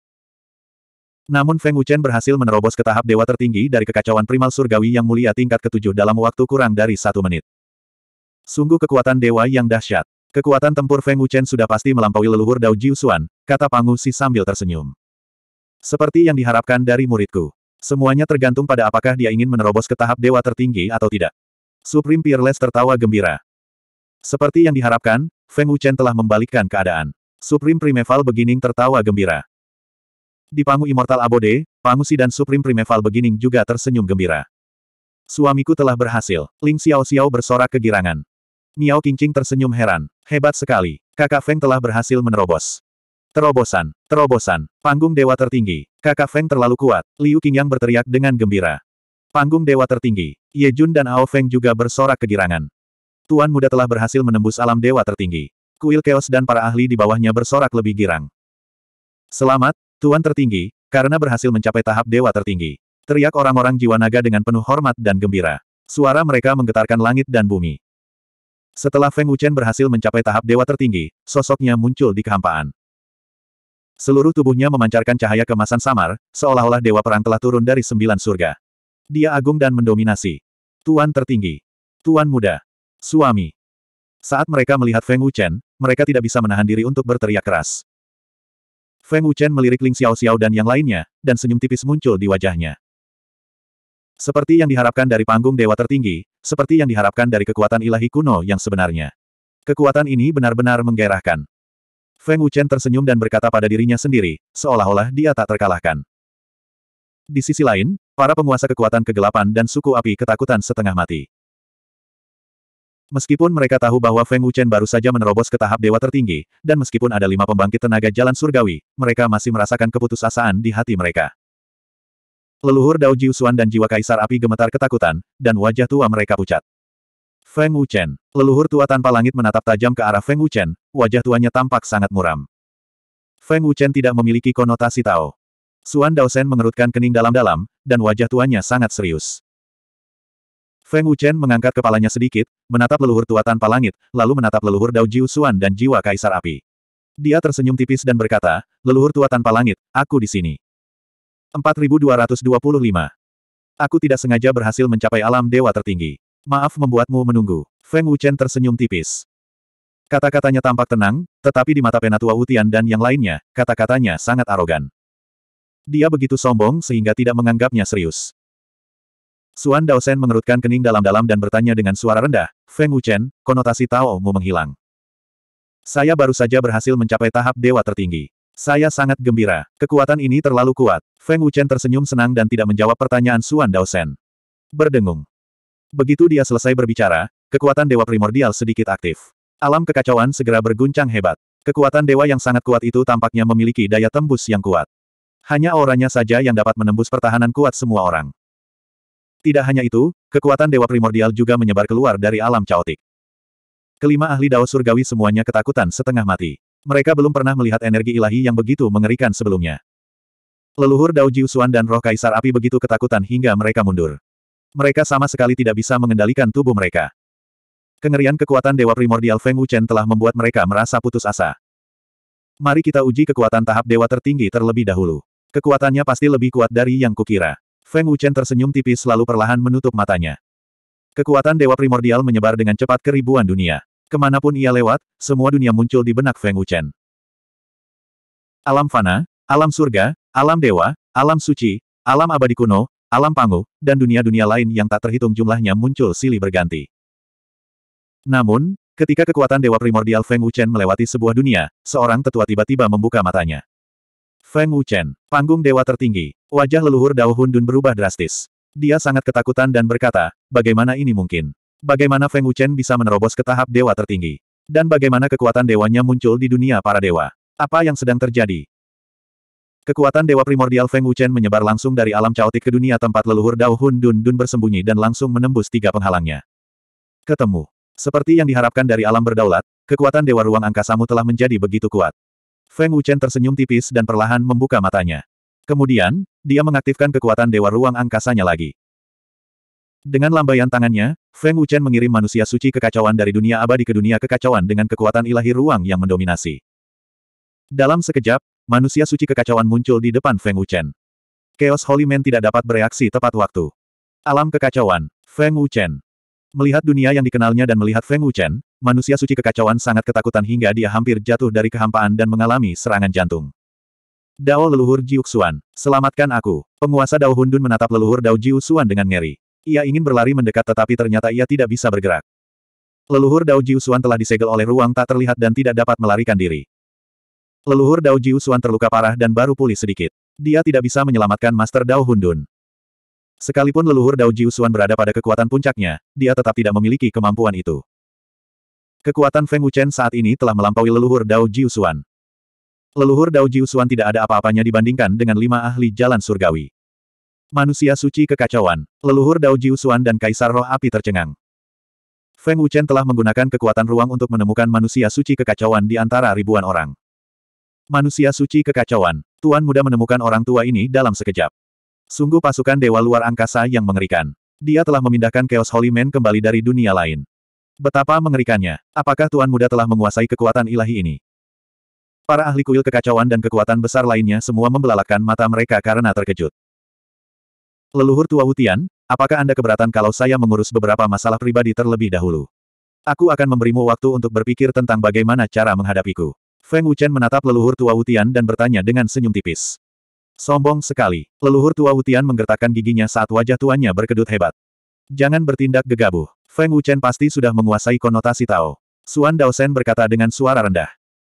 Namun Feng Wuchen berhasil menerobos ke tahap dewa tertinggi dari kekacauan primal surgawi yang mulia tingkat ketujuh dalam waktu kurang dari satu menit. Sungguh kekuatan dewa yang dahsyat. Kekuatan tempur Feng Wuchen sudah pasti melampaui leluhur Dao Jiusuan, kata Pang Wuxi sambil tersenyum. Seperti yang diharapkan dari muridku. Semuanya tergantung pada apakah dia ingin menerobos ke tahap dewa tertinggi atau tidak. Supreme Peerless tertawa gembira. Seperti yang diharapkan, Feng Wuchen telah membalikkan keadaan. Supreme Primeval Beginning tertawa gembira. Di panggung Immortal Abode, Pang Wuxi dan Supreme Primeval Beginning juga tersenyum gembira. Suamiku telah berhasil. Ling Xiao Xiao bersorak kegirangan. Miao Qingqing tersenyum heran. Hebat sekali. Kakak Feng telah berhasil menerobos. Terobosan. Terobosan. Panggung dewa tertinggi. Kakak Feng terlalu kuat. Liu Qingyang berteriak dengan gembira. Panggung dewa tertinggi. Ye Jun dan Ao Feng juga bersorak kegirangan. Tuan muda telah berhasil menembus alam dewa tertinggi. Kuil Chaos dan para ahli di bawahnya bersorak lebih girang. Selamat, Tuan tertinggi, karena berhasil mencapai tahap dewa tertinggi. Teriak orang-orang jiwa naga dengan penuh hormat dan gembira. Suara mereka menggetarkan langit dan bumi. Setelah Feng Wuchen berhasil mencapai tahap dewa tertinggi, sosoknya muncul di kehampaan. Seluruh tubuhnya memancarkan cahaya kemasan samar, seolah-olah dewa perang telah turun dari sembilan surga. Dia agung dan mendominasi. Tuan tertinggi. Tuan muda. Suami. Saat mereka melihat Feng Wuchen, mereka tidak bisa menahan diri untuk berteriak keras. Feng Wuchen melirik Ling Xiao Xiao dan yang lainnya, dan senyum tipis muncul di wajahnya. Seperti yang diharapkan dari panggung dewa tertinggi, seperti yang diharapkan dari kekuatan ilahi kuno yang sebenarnya. Kekuatan ini benar-benar menggairahkan. Feng Wuchen tersenyum dan berkata pada dirinya sendiri, seolah-olah dia tak terkalahkan. Di sisi lain, para penguasa kekuatan kegelapan dan suku api ketakutan setengah mati. Meskipun mereka tahu bahwa Feng Wuchen baru saja menerobos ke tahap dewa tertinggi, dan meskipun ada lima pembangkit tenaga jalan surgawi, mereka masih merasakan keputusasaan di hati mereka. Leluhur Dao Jiusuan dan jiwa Kaisar Api gemetar ketakutan, dan wajah tua mereka pucat. Feng Wuchen, leluhur tua tanpa langit menatap tajam ke arah Feng Wuchen, wajah tuanya tampak sangat muram. Feng Wuchen tidak memiliki konotasi Tao. Suan Daosen mengerutkan kening dalam-dalam, dan wajah tuanya sangat serius. Feng Wuchen mengangkat kepalanya sedikit, menatap leluhur tua tanpa langit, lalu menatap leluhur Dao Jiusuan dan jiwa Kaisar Api. Dia tersenyum tipis dan berkata, leluhur tua tanpa langit, aku di sini. empat ribu dua ratus dua puluh lima. Aku tidak sengaja berhasil mencapai alam dewa tertinggi. Maaf membuatmu menunggu. Feng Wuchen tersenyum tipis. Kata-katanya tampak tenang, tetapi di mata Penatua Wutian dan yang lainnya, kata-katanya sangat arogan. Dia begitu sombong sehingga tidak menganggapnya serius. Suan Daosen mengerutkan kening dalam-dalam dan bertanya dengan suara rendah, Feng Wuchen, konotasi Tao-mu menghilang. Saya baru saja berhasil mencapai tahap dewa tertinggi. Saya sangat gembira. Kekuatan ini terlalu kuat. Feng Wuchen tersenyum senang dan tidak menjawab pertanyaan Suan Daosen. Berdengung. Begitu dia selesai berbicara, kekuatan dewa primordial sedikit aktif. Alam kekacauan segera berguncang hebat. Kekuatan dewa yang sangat kuat itu tampaknya memiliki daya tembus yang kuat. Hanya auranya saja yang dapat menembus pertahanan kuat semua orang. Tidak hanya itu, kekuatan dewa primordial juga menyebar keluar dari alam caotik. Kelima ahli Dao Surgawi semuanya ketakutan setengah mati. Mereka belum pernah melihat energi ilahi yang begitu mengerikan sebelumnya. Leluhur Dao Jiusuan dan roh Kaisar Api begitu ketakutan hingga mereka mundur. Mereka sama sekali tidak bisa mengendalikan tubuh mereka. Kengerian kekuatan Dewa Primordial Feng Wuchen telah membuat mereka merasa putus asa. Mari kita uji kekuatan tahap Dewa tertinggi terlebih dahulu. Kekuatannya pasti lebih kuat dari yang kukira. Feng Wuchen tersenyum tipis lalu perlahan menutup matanya. Kekuatan Dewa Primordial menyebar dengan cepat ke ribuan dunia. Kemanapun ia lewat, semua dunia muncul di benak Feng Wuchen. Alam fana, alam surga, alam dewa, alam suci, alam abadi kuno, alam pangu, dan dunia-dunia lain yang tak terhitung jumlahnya muncul silih berganti. Namun, ketika kekuatan Dewa Primordial Feng Wuchen melewati sebuah dunia, seorang tetua tiba-tiba membuka matanya. Feng Wuchen, panggung dewa tertinggi. Wajah leluhur Dao Hun Dun berubah drastis. Dia sangat ketakutan dan berkata, bagaimana ini mungkin? Bagaimana Feng Wuchen bisa menerobos ke tahap dewa tertinggi? Dan bagaimana kekuatan dewanya muncul di dunia para dewa? Apa yang sedang terjadi? Kekuatan Dewa Primordial Feng Wuchen menyebar langsung dari alam caotik ke dunia tempat leluhur Dao Hun Dun Dun bersembunyi dan langsung menembus tiga penghalangnya. Ketemu. Seperti yang diharapkan dari alam berdaulat, kekuatan Dewa Ruang Angkasamu telah menjadi begitu kuat. Feng Wuchen tersenyum tipis dan perlahan membuka matanya. Kemudian, dia mengaktifkan kekuatan Dewa Ruang Angkasanya lagi. Dengan lambaian tangannya, Feng Wuchen mengirim manusia suci kekacauan dari dunia abadi ke dunia kekacauan dengan kekuatan ilahi ruang yang mendominasi. Dalam sekejap, manusia suci kekacauan muncul di depan Feng Wuchen. Chaos Holy Man tidak dapat bereaksi tepat waktu. Alam kekacauan, Feng Wuchen. Melihat dunia yang dikenalnya dan melihat Feng Wuchen, manusia suci kekacauan sangat ketakutan hingga dia hampir jatuh dari kehampaan dan mengalami serangan jantung. Dao leluhur Jiuxuan, selamatkan aku. Penguasa Dao Hun Dun menatap leluhur Dao Jiuxuan dengan ngeri. Ia ingin berlari mendekat tetapi ternyata ia tidak bisa bergerak. Leluhur Dao Jiuxuan telah disegel oleh ruang tak terlihat dan tidak dapat melarikan diri. Leluhur Dao Jiuxuan terluka parah dan baru pulih sedikit. Dia tidak bisa menyelamatkan Master Dao Hun Dun. Sekalipun leluhur Dao Jiuxuan berada pada kekuatan puncaknya, dia tetap tidak memiliki kemampuan itu. Kekuatan Feng Wuchen saat ini telah melampaui leluhur Dao Jiuxuan. Leluhur Dao Jiuxuan tidak ada apa-apanya dibandingkan dengan lima ahli jalan surgawi. Manusia suci kekacauan, leluhur Dao Jiuxuan dan Kaisar Roh Api tercengang. Feng Wuchen telah menggunakan kekuatan ruang untuk menemukan manusia suci kekacauan di antara ribuan orang. Manusia suci kekacauan, Tuan Muda menemukan orang tua ini dalam sekejap. Sungguh pasukan dewa luar angkasa yang mengerikan. Dia telah memindahkan Chaos Holy Man kembali dari dunia lain. Betapa mengerikannya. Apakah Tuan Muda telah menguasai kekuatan ilahi ini? Para ahli kuil kekacauan dan kekuatan besar lainnya semua membelalakkan mata mereka karena terkejut. Leluhur tua Wutian, apakah Anda keberatan kalau saya mengurus beberapa masalah pribadi terlebih dahulu? Aku akan memberimu waktu untuk berpikir tentang bagaimana cara menghadapiku. Feng Wuchen menatap leluhur tua Wutian dan bertanya dengan senyum tipis. Sombong sekali. Leluhur tua Wutian menggertakkan giginya saat wajah tuannya berkedut hebat. Jangan bertindak gegabah. Feng Wuchen pasti sudah menguasai konotasi Tao. Suan Daosen berkata dengan suara rendah.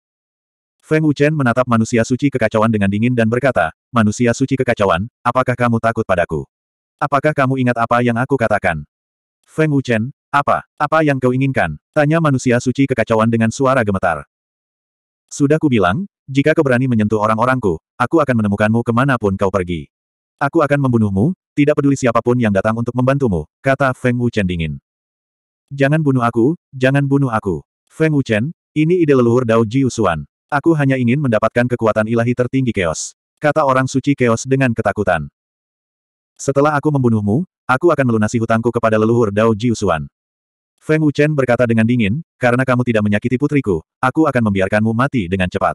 Feng Wuchen menatap manusia suci kekacauan dengan dingin dan berkata, manusia suci kekacauan, apakah kamu takut padaku? Apakah kamu ingat apa yang aku katakan? Feng Wuchen, apa? Apa yang kau inginkan? Tanya manusia suci kekacauan dengan suara gemetar. Sudah kubilang, jika kau berani menyentuh orang-orangku, aku akan menemukanmu kemanapun kau pergi. Aku akan membunuhmu, tidak peduli siapapun yang datang untuk membantumu, kata Feng Wuchen dingin. Jangan bunuh aku, jangan bunuh aku. Feng Wuchen, ini ide leluhur Dao Jiuxuan. Aku hanya ingin mendapatkan kekuatan ilahi tertinggi Chaos. Kata orang suci Chaos dengan ketakutan. Setelah aku membunuhmu, aku akan melunasi hutangku kepada leluhur Dao Jiuxuan. Feng Wuchen berkata dengan dingin, karena kamu tidak menyakiti putriku, aku akan membiarkanmu mati dengan cepat.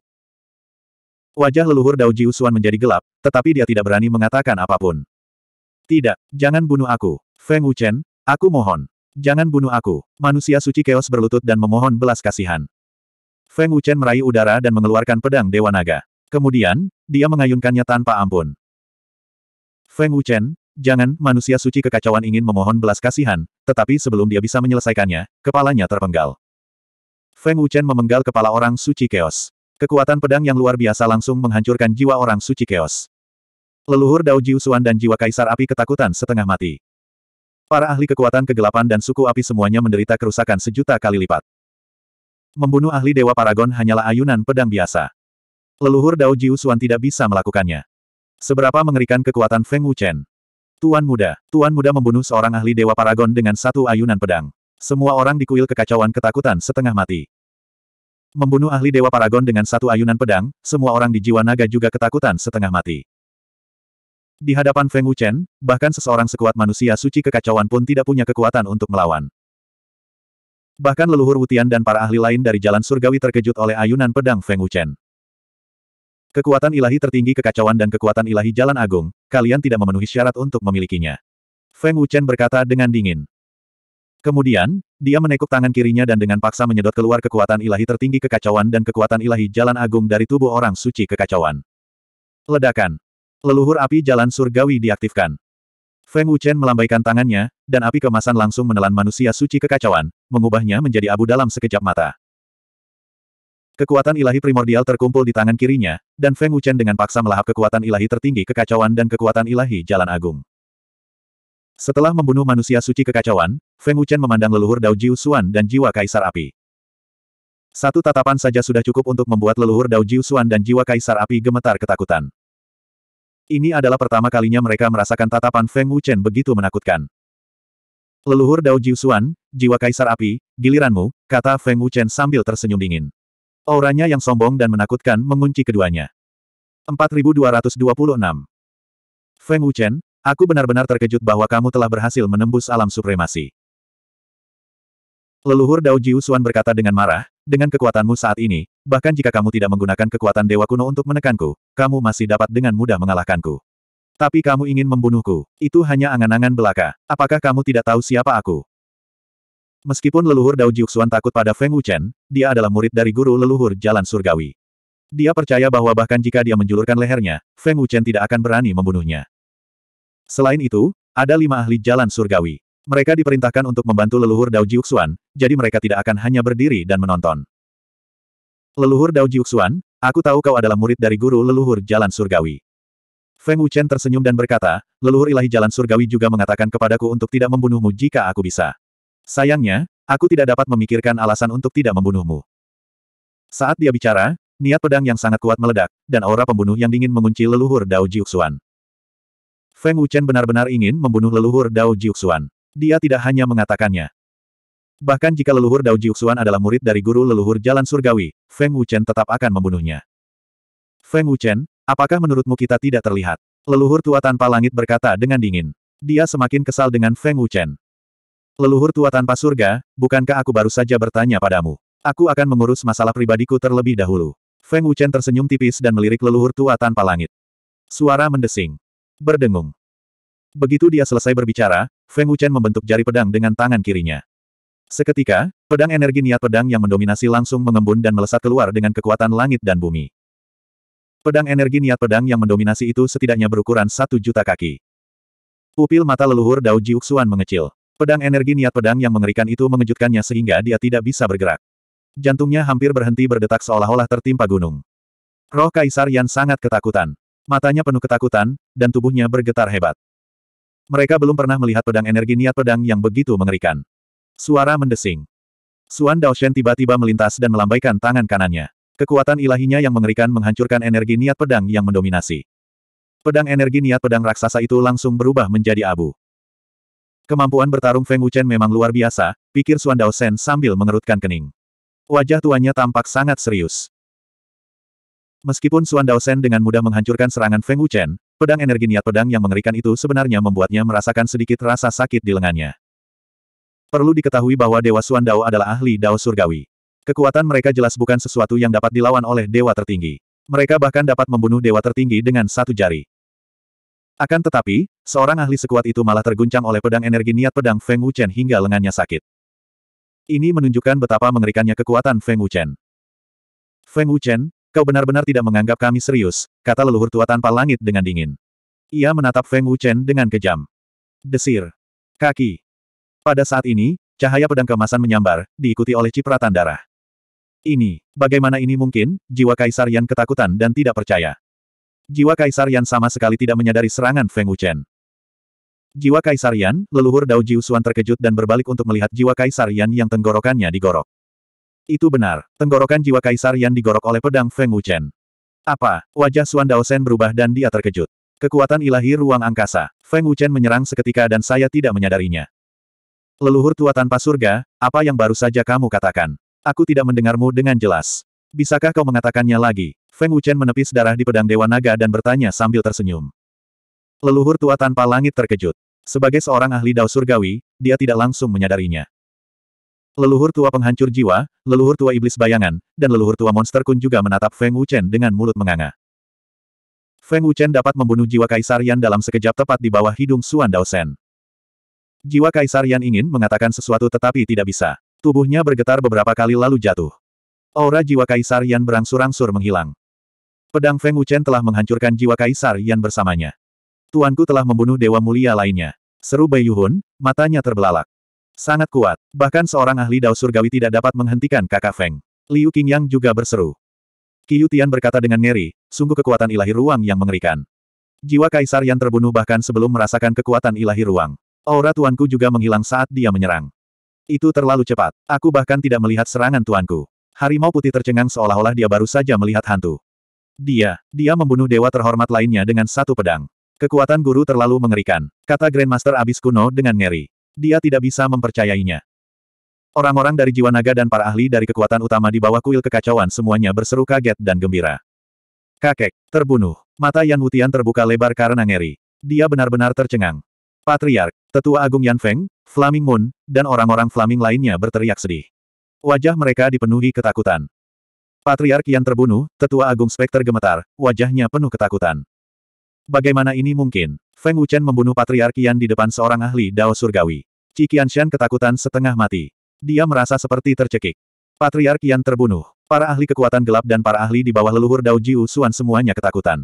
Wajah leluhur Dao Jiuxuan menjadi gelap, tetapi dia tidak berani mengatakan apapun. Tidak, jangan bunuh aku. Feng Wuchen, aku mohon. Jangan bunuh aku. Manusia suci Chaos berlutut dan memohon belas kasihan. Feng Wuchen meraih udara dan mengeluarkan pedang Dewa Naga. Kemudian, dia mengayunkannya tanpa ampun. Feng Wuchen, jangan, manusia suci kekacauan ingin memohon belas kasihan, tetapi sebelum dia bisa menyelesaikannya, kepalanya terpenggal. Feng Wuchen memenggal kepala orang suci Chaos. Kekuatan pedang yang luar biasa langsung menghancurkan jiwa orang suci Chaos. Leluhur Dao Jiuxuan dan jiwa Kaisar Api ketakutan setengah mati. Para ahli kekuatan kegelapan dan suku api semuanya menderita kerusakan sejuta kali lipat. Membunuh ahli Dewa Paragon hanyalah ayunan pedang biasa. Leluhur Dao Jiuxuan tidak bisa melakukannya. Seberapa mengerikan kekuatan Feng Wuchen. Tuan Muda, Tuan Muda membunuh seorang ahli Dewa Paragon dengan satu ayunan pedang. Semua orang di kuil kekacauan ketakutan setengah mati. Membunuh ahli Dewa Paragon dengan satu ayunan pedang, semua orang di jiwa naga juga ketakutan setengah mati. Di hadapan Feng Wuchen, bahkan seseorang sekuat manusia suci kekacauan pun tidak punya kekuatan untuk melawan. Bahkan leluhur Wutian dan para ahli lain dari jalan surgawi terkejut oleh ayunan pedang Feng Wuchen. Kekuatan ilahi tertinggi kekacauan dan kekuatan ilahi jalan agung, kalian tidak memenuhi syarat untuk memilikinya. Feng Wuchen berkata dengan dingin. Kemudian, dia menekuk tangan kirinya dan dengan paksa menyedot keluar kekuatan ilahi tertinggi kekacauan dan kekuatan ilahi jalan agung dari tubuh orang suci kekacauan. Ledakan. Leluhur api jalan surgawi diaktifkan. Feng Wuchen melambaikan tangannya, dan api kemasan langsung menelan manusia suci kekacauan, mengubahnya menjadi abu dalam sekejap mata. Kekuatan ilahi primordial terkumpul di tangan kirinya, dan Feng Wuchen dengan paksa melahap kekuatan ilahi tertinggi kekacauan dan kekuatan ilahi jalan agung. Setelah membunuh manusia suci kekacauan, Feng Wuchen memandang leluhur Dao Jiu Xuan dan jiwa kaisar api. Satu tatapan saja sudah cukup untuk membuat leluhur Dao Jiu Xuan dan jiwa kaisar api gemetar ketakutan. Ini adalah pertama kalinya mereka merasakan tatapan Feng Wuchen begitu menakutkan. Leluhur Dao Jiu Xuan, jiwa kaisar api, giliranmu, kata Feng Wuchen sambil tersenyum dingin. Auranya yang sombong dan menakutkan mengunci keduanya. empat ribu dua ratus dua puluh enam. Feng Wuchen, aku benar-benar terkejut bahwa kamu telah berhasil menembus alam supremasi. Leluhur Dao Jiu Xuan berkata dengan marah, dengan kekuatanmu saat ini, bahkan jika kamu tidak menggunakan kekuatan dewa kuno untuk menekanku, kamu masih dapat dengan mudah mengalahkanku. Tapi kamu ingin membunuhku. Itu hanya angan-angan belaka. Apakah kamu tidak tahu siapa aku? Meskipun leluhur Dao Jiu Xuan takut pada Feng Wuchen, dia adalah murid dari guru leluhur jalan surgawi. Dia percaya bahwa bahkan jika dia menjulurkan lehernya, Feng Wuchen tidak akan berani membunuhnya. Selain itu, ada lima ahli jalan surgawi. Mereka diperintahkan untuk membantu leluhur Dao Jiu Xuan, jadi mereka tidak akan hanya berdiri dan menonton. Leluhur Dao Jiu Xuan, aku tahu kau adalah murid dari guru leluhur jalan surgawi. Feng Wuchen tersenyum dan berkata, leluhur ilahi jalan surgawi juga mengatakan kepadaku untuk tidak membunuhmu jika aku bisa. Sayangnya, aku tidak dapat memikirkan alasan untuk tidak membunuhmu. Saat dia bicara, niat pedang yang sangat kuat meledak, dan aura pembunuh yang dingin mengunci leluhur Dao Jiu Xuan. Feng Wuchen benar-benar ingin membunuh leluhur Dao Jiu Xuan. Dia tidak hanya mengatakannya. Bahkan jika leluhur Dao Jiu Xuan adalah murid dari guru leluhur jalan surgawi, Feng Wuchen tetap akan membunuhnya. Feng Wuchen, apakah menurutmu kita tidak terlihat? Leluhur tua tanpa langit berkata dengan dingin. Dia semakin kesal dengan Feng Wuchen. Leluhur tua tanpa surga, bukankah aku baru saja bertanya padamu? Aku akan mengurus masalah pribadiku terlebih dahulu. Feng Wuchen tersenyum tipis dan melirik leluhur tua tanpa langit. Suara mendesing. Berdengung. Begitu dia selesai berbicara, Feng Wuchen membentuk jari pedang dengan tangan kirinya. Seketika, pedang energi niat pedang yang mendominasi langsung mengembun dan melesat keluar dengan kekuatan langit dan bumi. Pedang energi niat pedang yang mendominasi itu setidaknya berukuran satu juta kaki. Pupil mata leluhur Dao Jiu Xuan mengecil. Pedang energi niat pedang yang mengerikan itu mengejutkannya sehingga dia tidak bisa bergerak. Jantungnya hampir berhenti berdetak seolah-olah tertimpa gunung. Roh Kaisar Yan sangat ketakutan. Matanya penuh ketakutan, dan tubuhnya bergetar hebat. Mereka belum pernah melihat pedang energi niat pedang yang begitu mengerikan. Suara mendesing. Xuan Daoshen tiba-tiba melintas dan melambaikan tangan kanannya. Kekuatan ilahinya yang mengerikan menghancurkan energi niat pedang yang mendominasi. Pedang energi niat pedang raksasa itu langsung berubah menjadi abu. Kemampuan bertarung Feng Wuchen memang luar biasa, pikir Xuan Daoshen sambil mengerutkan kening. Wajah tuanya tampak sangat serius. Meskipun Xuan Daoshen dengan mudah menghancurkan serangan Feng Wuchen, pedang energi niat pedang yang mengerikan itu sebenarnya membuatnya merasakan sedikit rasa sakit di lengannya. Perlu diketahui bahwa Dewa Xuan Dao adalah ahli Dao surgawi. Kekuatan mereka jelas bukan sesuatu yang dapat dilawan oleh dewa tertinggi. Mereka bahkan dapat membunuh dewa tertinggi dengan satu jari. Akan tetapi, seorang ahli sekuat itu malah terguncang oleh pedang energi niat pedang Feng Wuchen hingga lengannya sakit. Ini menunjukkan betapa mengerikannya kekuatan Feng Wuchen. Feng Wuchen, kau benar-benar tidak menganggap kami serius, kata leluhur tua tanpa langit dengan dingin. Ia menatap Feng Wuchen dengan kejam. Desir. Kaki. Pada saat ini, cahaya pedang kemasan menyambar, diikuti oleh cipratan darah. Ini, bagaimana ini mungkin? Jiwa Kaisar Yan ketakutan dan tidak percaya. Jiwa Kaisar Yan sama sekali tidak menyadari serangan Feng Wuchen. Jiwa Kaisar Yan, leluhur Dao Jiu Xuan terkejut dan berbalik untuk melihat jiwa Kaisar Yan yang tenggorokannya digorok. Itu benar, tenggorokan jiwa Kaisar Yan digorok oleh pedang Feng Wuchen. Apa? Wajah Xuan Daoshen berubah dan dia terkejut. Kekuatan ilahi ruang angkasa. Feng Wuchen menyerang seketika dan saya tidak menyadarinya. Leluhur tua tanpa surga, apa yang baru saja kamu katakan? Aku tidak mendengarmu dengan jelas. Bisakah kau mengatakannya lagi? Feng Wuchen menepis darah di pedang Dewa Naga dan bertanya sambil tersenyum. Leluhur tua tanpa langit terkejut. Sebagai seorang ahli Dao Surgawi, dia tidak langsung menyadarinya. Leluhur tua penghancur jiwa, leluhur tua iblis bayangan, dan leluhur tua monster kun juga menatap Feng Wuchen dengan mulut menganga. Feng Wuchen dapat membunuh jiwa Kaisar Yan dalam sekejap tepat di bawah hidung Xuan Daoshen. Jiwa Kaisar Yan ingin mengatakan sesuatu tetapi tidak bisa. Tubuhnya bergetar beberapa kali lalu jatuh. Aura jiwa Kaisar Yan berangsur-angsur menghilang. Pedang Feng Wuchen telah menghancurkan jiwa Kaisar Yan bersamanya. Tuanku telah membunuh dewa mulia lainnya. Seru Bai Yuhun, matanya terbelalak. Sangat kuat, bahkan seorang ahli Dao Surgawi tidak dapat menghentikan kakak Feng. Liu Qingyang juga berseru. Qiu Tian berkata dengan ngeri, sungguh kekuatan ilahi ruang yang mengerikan. Jiwa Kaisar Yan terbunuh bahkan sebelum merasakan kekuatan ilahi ruang. Aura tuanku juga menghilang saat dia menyerang. Itu terlalu cepat. Aku bahkan tidak melihat serangan tuanku. Harimau putih tercengang seolah-olah dia baru saja melihat hantu. Dia, dia membunuh dewa terhormat lainnya dengan satu pedang. Kekuatan guru terlalu mengerikan, kata Grandmaster Abis kuno dengan ngeri. Dia tidak bisa mempercayainya. Orang-orang dari jiwa naga dan para ahli dari kekuatan utama di bawah kuil kekacauan semuanya berseru kaget dan gembira. Kakek, terbunuh. Mata Yan Wutian terbuka lebar karena ngeri. Dia benar-benar tercengang. Patriark, Tetua Agung Yan Feng, Flaming Moon, dan orang-orang Flaming lainnya berteriak sedih. Wajah mereka dipenuhi ketakutan. Patriark Yan terbunuh, Tetua Agung Spekter gemetar, wajahnya penuh ketakutan. Bagaimana ini mungkin? Feng Wuchen membunuh Patriark Yan di depan seorang ahli Dao Surgawi. Qi Qianshan ketakutan setengah mati. Dia merasa seperti tercekik. Patriark Yan terbunuh. Para ahli kekuatan gelap dan para ahli di bawah leluhur Dao Jiu Xuan semuanya ketakutan.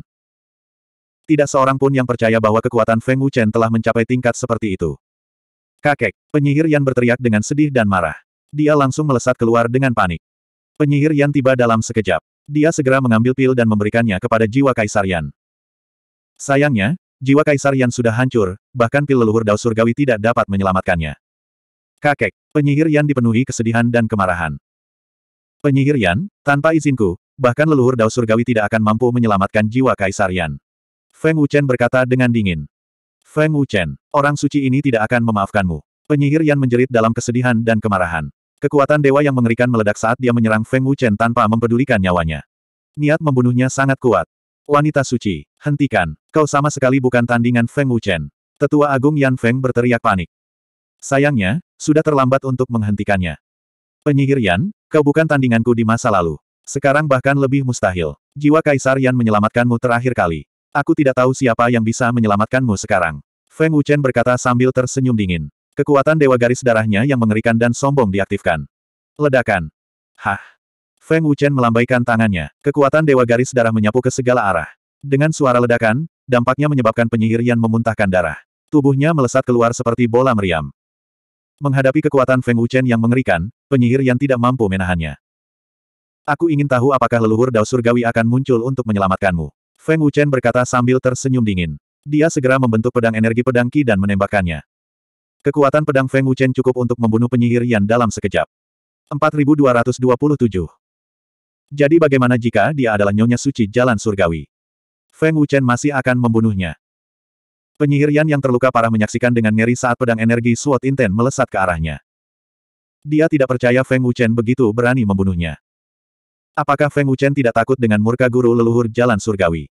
Tidak seorang pun yang percaya bahwa kekuatan Feng Wuchen telah mencapai tingkat seperti itu. Kakek, penyihir Yan berteriak dengan sedih dan marah. Dia langsung melesat keluar dengan panik. Penyihir Yan tiba dalam sekejap. Dia segera mengambil pil dan memberikannya kepada jiwa Kaisar Yan. Sayangnya, jiwa Kaisar Yan sudah hancur, bahkan pil leluhur Dao Surgawi tidak dapat menyelamatkannya. Kakek, penyihir Yan dipenuhi kesedihan dan kemarahan. Penyihir Yan, tanpa izinku, bahkan leluhur Dao Surgawi tidak akan mampu menyelamatkan jiwa Kaisar Yan. Feng Wuchen berkata dengan dingin. Feng Wuchen, orang suci ini tidak akan memaafkanmu. Penyihir Yan menjerit dalam kesedihan dan kemarahan. Kekuatan dewa yang mengerikan meledak saat dia menyerang Feng Wuchen tanpa mempedulikan nyawanya. Niat membunuhnya sangat kuat. Wanita suci, hentikan, kau sama sekali bukan tandingan Feng Wuchen. Tetua Agung Yan Feng berteriak panik. Sayangnya, sudah terlambat untuk menghentikannya. Penyihir Yan, kau bukan tandinganku di masa lalu. Sekarang bahkan lebih mustahil. Jiwa Kaisar Yan menyelamatkanmu terakhir kali. Aku tidak tahu siapa yang bisa menyelamatkanmu sekarang. Feng Wuchen berkata sambil tersenyum dingin. Kekuatan dewa garis darahnya yang mengerikan dan sombong diaktifkan. Ledakan. Hah. Feng Wuchen melambaikan tangannya. Kekuatan dewa garis darah menyapu ke segala arah. Dengan suara ledakan, dampaknya menyebabkan penyihir Yan memuntahkan darah. Tubuhnya melesat keluar seperti bola meriam. Menghadapi kekuatan Feng Wuchen yang mengerikan, penyihir Yan tidak mampu menahannya. Aku ingin tahu apakah leluhur Dao Surgawi akan muncul untuk menyelamatkanmu. Feng Wuchen berkata sambil tersenyum dingin. Dia segera membentuk pedang energi pedang Qi dan menembakkannya. Kekuatan pedang Feng Wuchen cukup untuk membunuh penyihir Yan dalam sekejap. empat ribu dua ratus dua puluh tujuh. Jadi bagaimana jika dia adalah Nyonya Suci Jalan Surgawi? Feng Wuchen masih akan membunuhnya. Penyihir Yan yang terluka parah menyaksikan dengan ngeri saat pedang energi Sword Inten melesat ke arahnya. Dia tidak percaya Feng Wuchen begitu berani membunuhnya. Apakah Feng Wuchen tidak takut dengan murka guru leluhur Jalan Surgawi?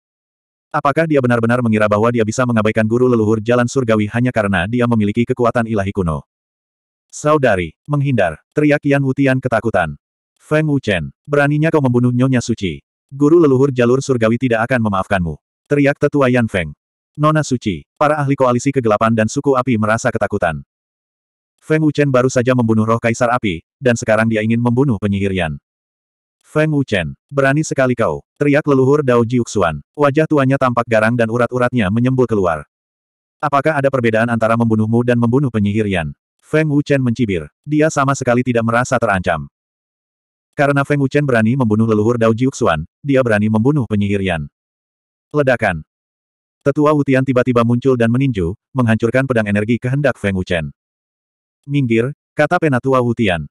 Apakah dia benar-benar mengira bahwa dia bisa mengabaikan guru leluhur Jalan Surgawi hanya karena dia memiliki kekuatan ilahi kuno? Saudari, menghindar, teriak Yan Wutian ketakutan. Feng Wuchen, beraninya kau membunuh Nyonya Suci. Guru leluhur jalur surgawi tidak akan memaafkanmu. Teriak tetua Yan Feng. Nona Suci, para ahli koalisi kegelapan dan suku api merasa ketakutan. Feng Wuchen baru saja membunuh roh Kaisar Api, dan sekarang dia ingin membunuh penyihir Yan. Feng Wuchen, berani sekali kau, teriak leluhur Dao Jiuxuan. Wajah tuanya tampak garang dan urat-uratnya menyembul keluar. Apakah ada perbedaan antara membunuhmu dan membunuh penyihir Yan? Feng Wuchen mencibir. Dia sama sekali tidak merasa terancam. Karena Feng Wuchen berani membunuh leluhur Dao Jiuxuan, dia berani membunuh penyihir Yan. Ledakan. Tetua Wutian tiba-tiba muncul dan meninju, menghancurkan pedang energi kehendak Feng Wuchen. Minggir, kata Penatua Wutian.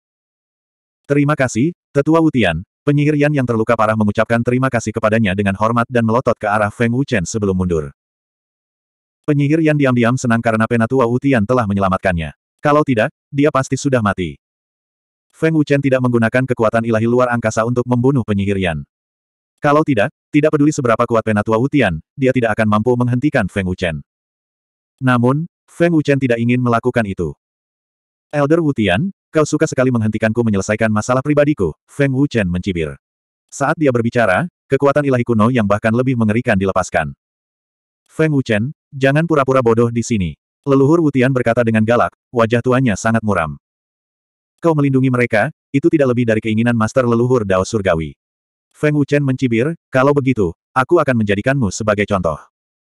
Terima kasih, Tetua Wutian. Penyihir Yan yang terluka parah mengucapkan terima kasih kepadanya dengan hormat dan melotot ke arah Feng Wuchen sebelum mundur. Penyihir Yan diam-diam senang karena Penatua Wutian telah menyelamatkannya. Kalau tidak, dia pasti sudah mati. Feng Wuchen tidak menggunakan kekuatan ilahi luar angkasa untuk membunuh penyihir Yan. Kalau tidak, tidak peduli seberapa kuat Penatua Wutian, dia tidak akan mampu menghentikan Feng Wuchen. Namun, Feng Wuchen tidak ingin melakukan itu. Elder Wutian, kau suka sekali menghentikanku menyelesaikan masalah pribadiku, Feng Wuchen mencibir. Saat dia berbicara, kekuatan ilahi kuno yang bahkan lebih mengerikan dilepaskan. Feng Wuchen, jangan pura-pura bodoh di sini. Leluhur Wutian berkata dengan galak, wajah tuanya sangat muram. Kau melindungi mereka, itu tidak lebih dari keinginan Master Leluhur Dao Surgawi. Feng Wuchen mencibir, kalau begitu, aku akan menjadikanmu sebagai contoh.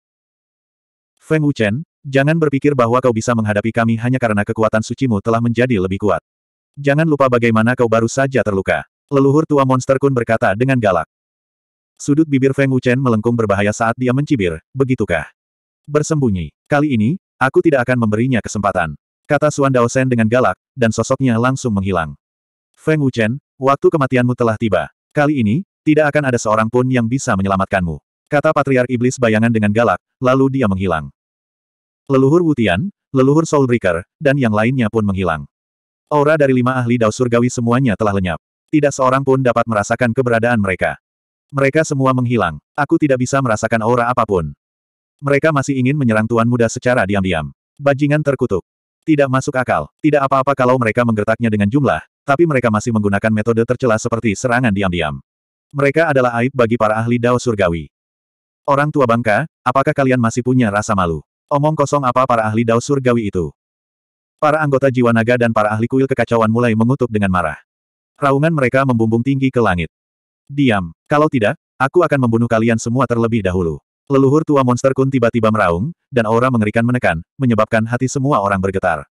Feng Wuchen, jangan berpikir bahwa kau bisa menghadapi kami hanya karena kekuatan sucimu telah menjadi lebih kuat. Jangan lupa bagaimana kau baru saja terluka. Leluhur tua Monster Kun berkata dengan galak. Sudut bibir Feng Wuchen melengkung berbahaya saat dia mencibir, begitukah? Bersembunyi. Kali ini, aku tidak akan memberinya kesempatan. Kata Xuan Daoshen dengan galak, dan sosoknya langsung menghilang. Feng Wuchen, waktu kematianmu telah tiba. Kali ini, tidak akan ada seorang pun yang bisa menyelamatkanmu. Kata Patriark Iblis Bayangan dengan galak, lalu dia menghilang. Leluhur Wutian, Leluhur Soulbreaker, dan yang lainnya pun menghilang. Aura dari lima ahli Dao Surgawi semuanya telah lenyap. Tidak seorang pun dapat merasakan keberadaan mereka. Mereka semua menghilang. Aku tidak bisa merasakan aura apapun. Mereka masih ingin menyerang Tuan Muda secara diam-diam. Bajingan terkutuk. Tidak masuk akal. Tidak apa-apa kalau mereka menggertaknya dengan jumlah, tapi mereka masih menggunakan metode tercela seperti serangan diam-diam. Mereka adalah aib bagi para ahli Dao Surgawi. Orang tua bangka, apakah kalian masih punya rasa malu? Omong kosong apa para ahli Dao Surgawi itu? Para anggota Jiwa Naga dan para ahli kuil kekacauan mulai mengutuk dengan marah. Raungan mereka membumbung tinggi ke langit. Diam, kalau tidak, aku akan membunuh kalian semua terlebih dahulu. Leluhur tua Monster Kun tiba-tiba meraung, dan aura mengerikan menekan, menyebabkan hati semua orang bergetar.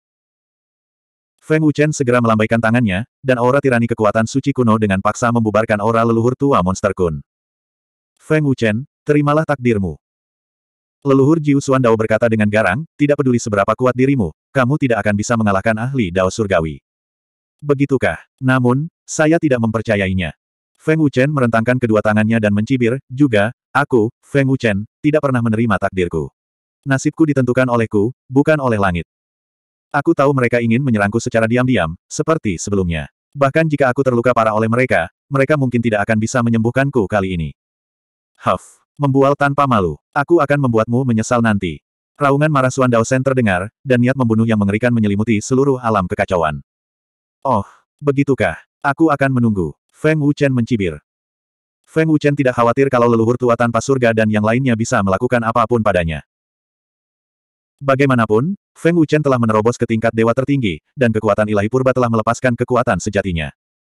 Feng Wuchen segera melambaikan tangannya, dan aura tirani kekuatan suci kuno dengan paksa membubarkan aura leluhur tua Monster Kun. Feng Wuchen, terimalah takdirmu. Leluhur Jiu Xuan Dao berkata dengan garang, tidak peduli seberapa kuat dirimu, kamu tidak akan bisa mengalahkan ahli Dao Surgawi. Begitukah? Namun, saya tidak mempercayainya. Feng Wuchen merentangkan kedua tangannya dan mencibir, juga, aku, Feng Wuchen, tidak pernah menerima takdirku. Nasibku ditentukan olehku, bukan oleh langit. Aku tahu mereka ingin menyerangku secara diam-diam, seperti sebelumnya. Bahkan jika aku terluka parah oleh mereka, mereka mungkin tidak akan bisa menyembuhkanku kali ini. Huff, membual tanpa malu. Aku akan membuatmu menyesal nanti. Raungan marah Xuan Daoshen terdengar, dan niat membunuh yang mengerikan menyelimuti seluruh alam kekacauan. Oh, begitukah? Aku akan menunggu. Feng Wuchen mencibir. Feng Wuchen tidak khawatir kalau leluhur tua tanpa surga dan yang lainnya bisa melakukan apapun padanya. Bagaimanapun, Feng Wuchen telah menerobos ke tingkat dewa tertinggi, dan kekuatan ilahi purba telah melepaskan kekuatan sejatinya.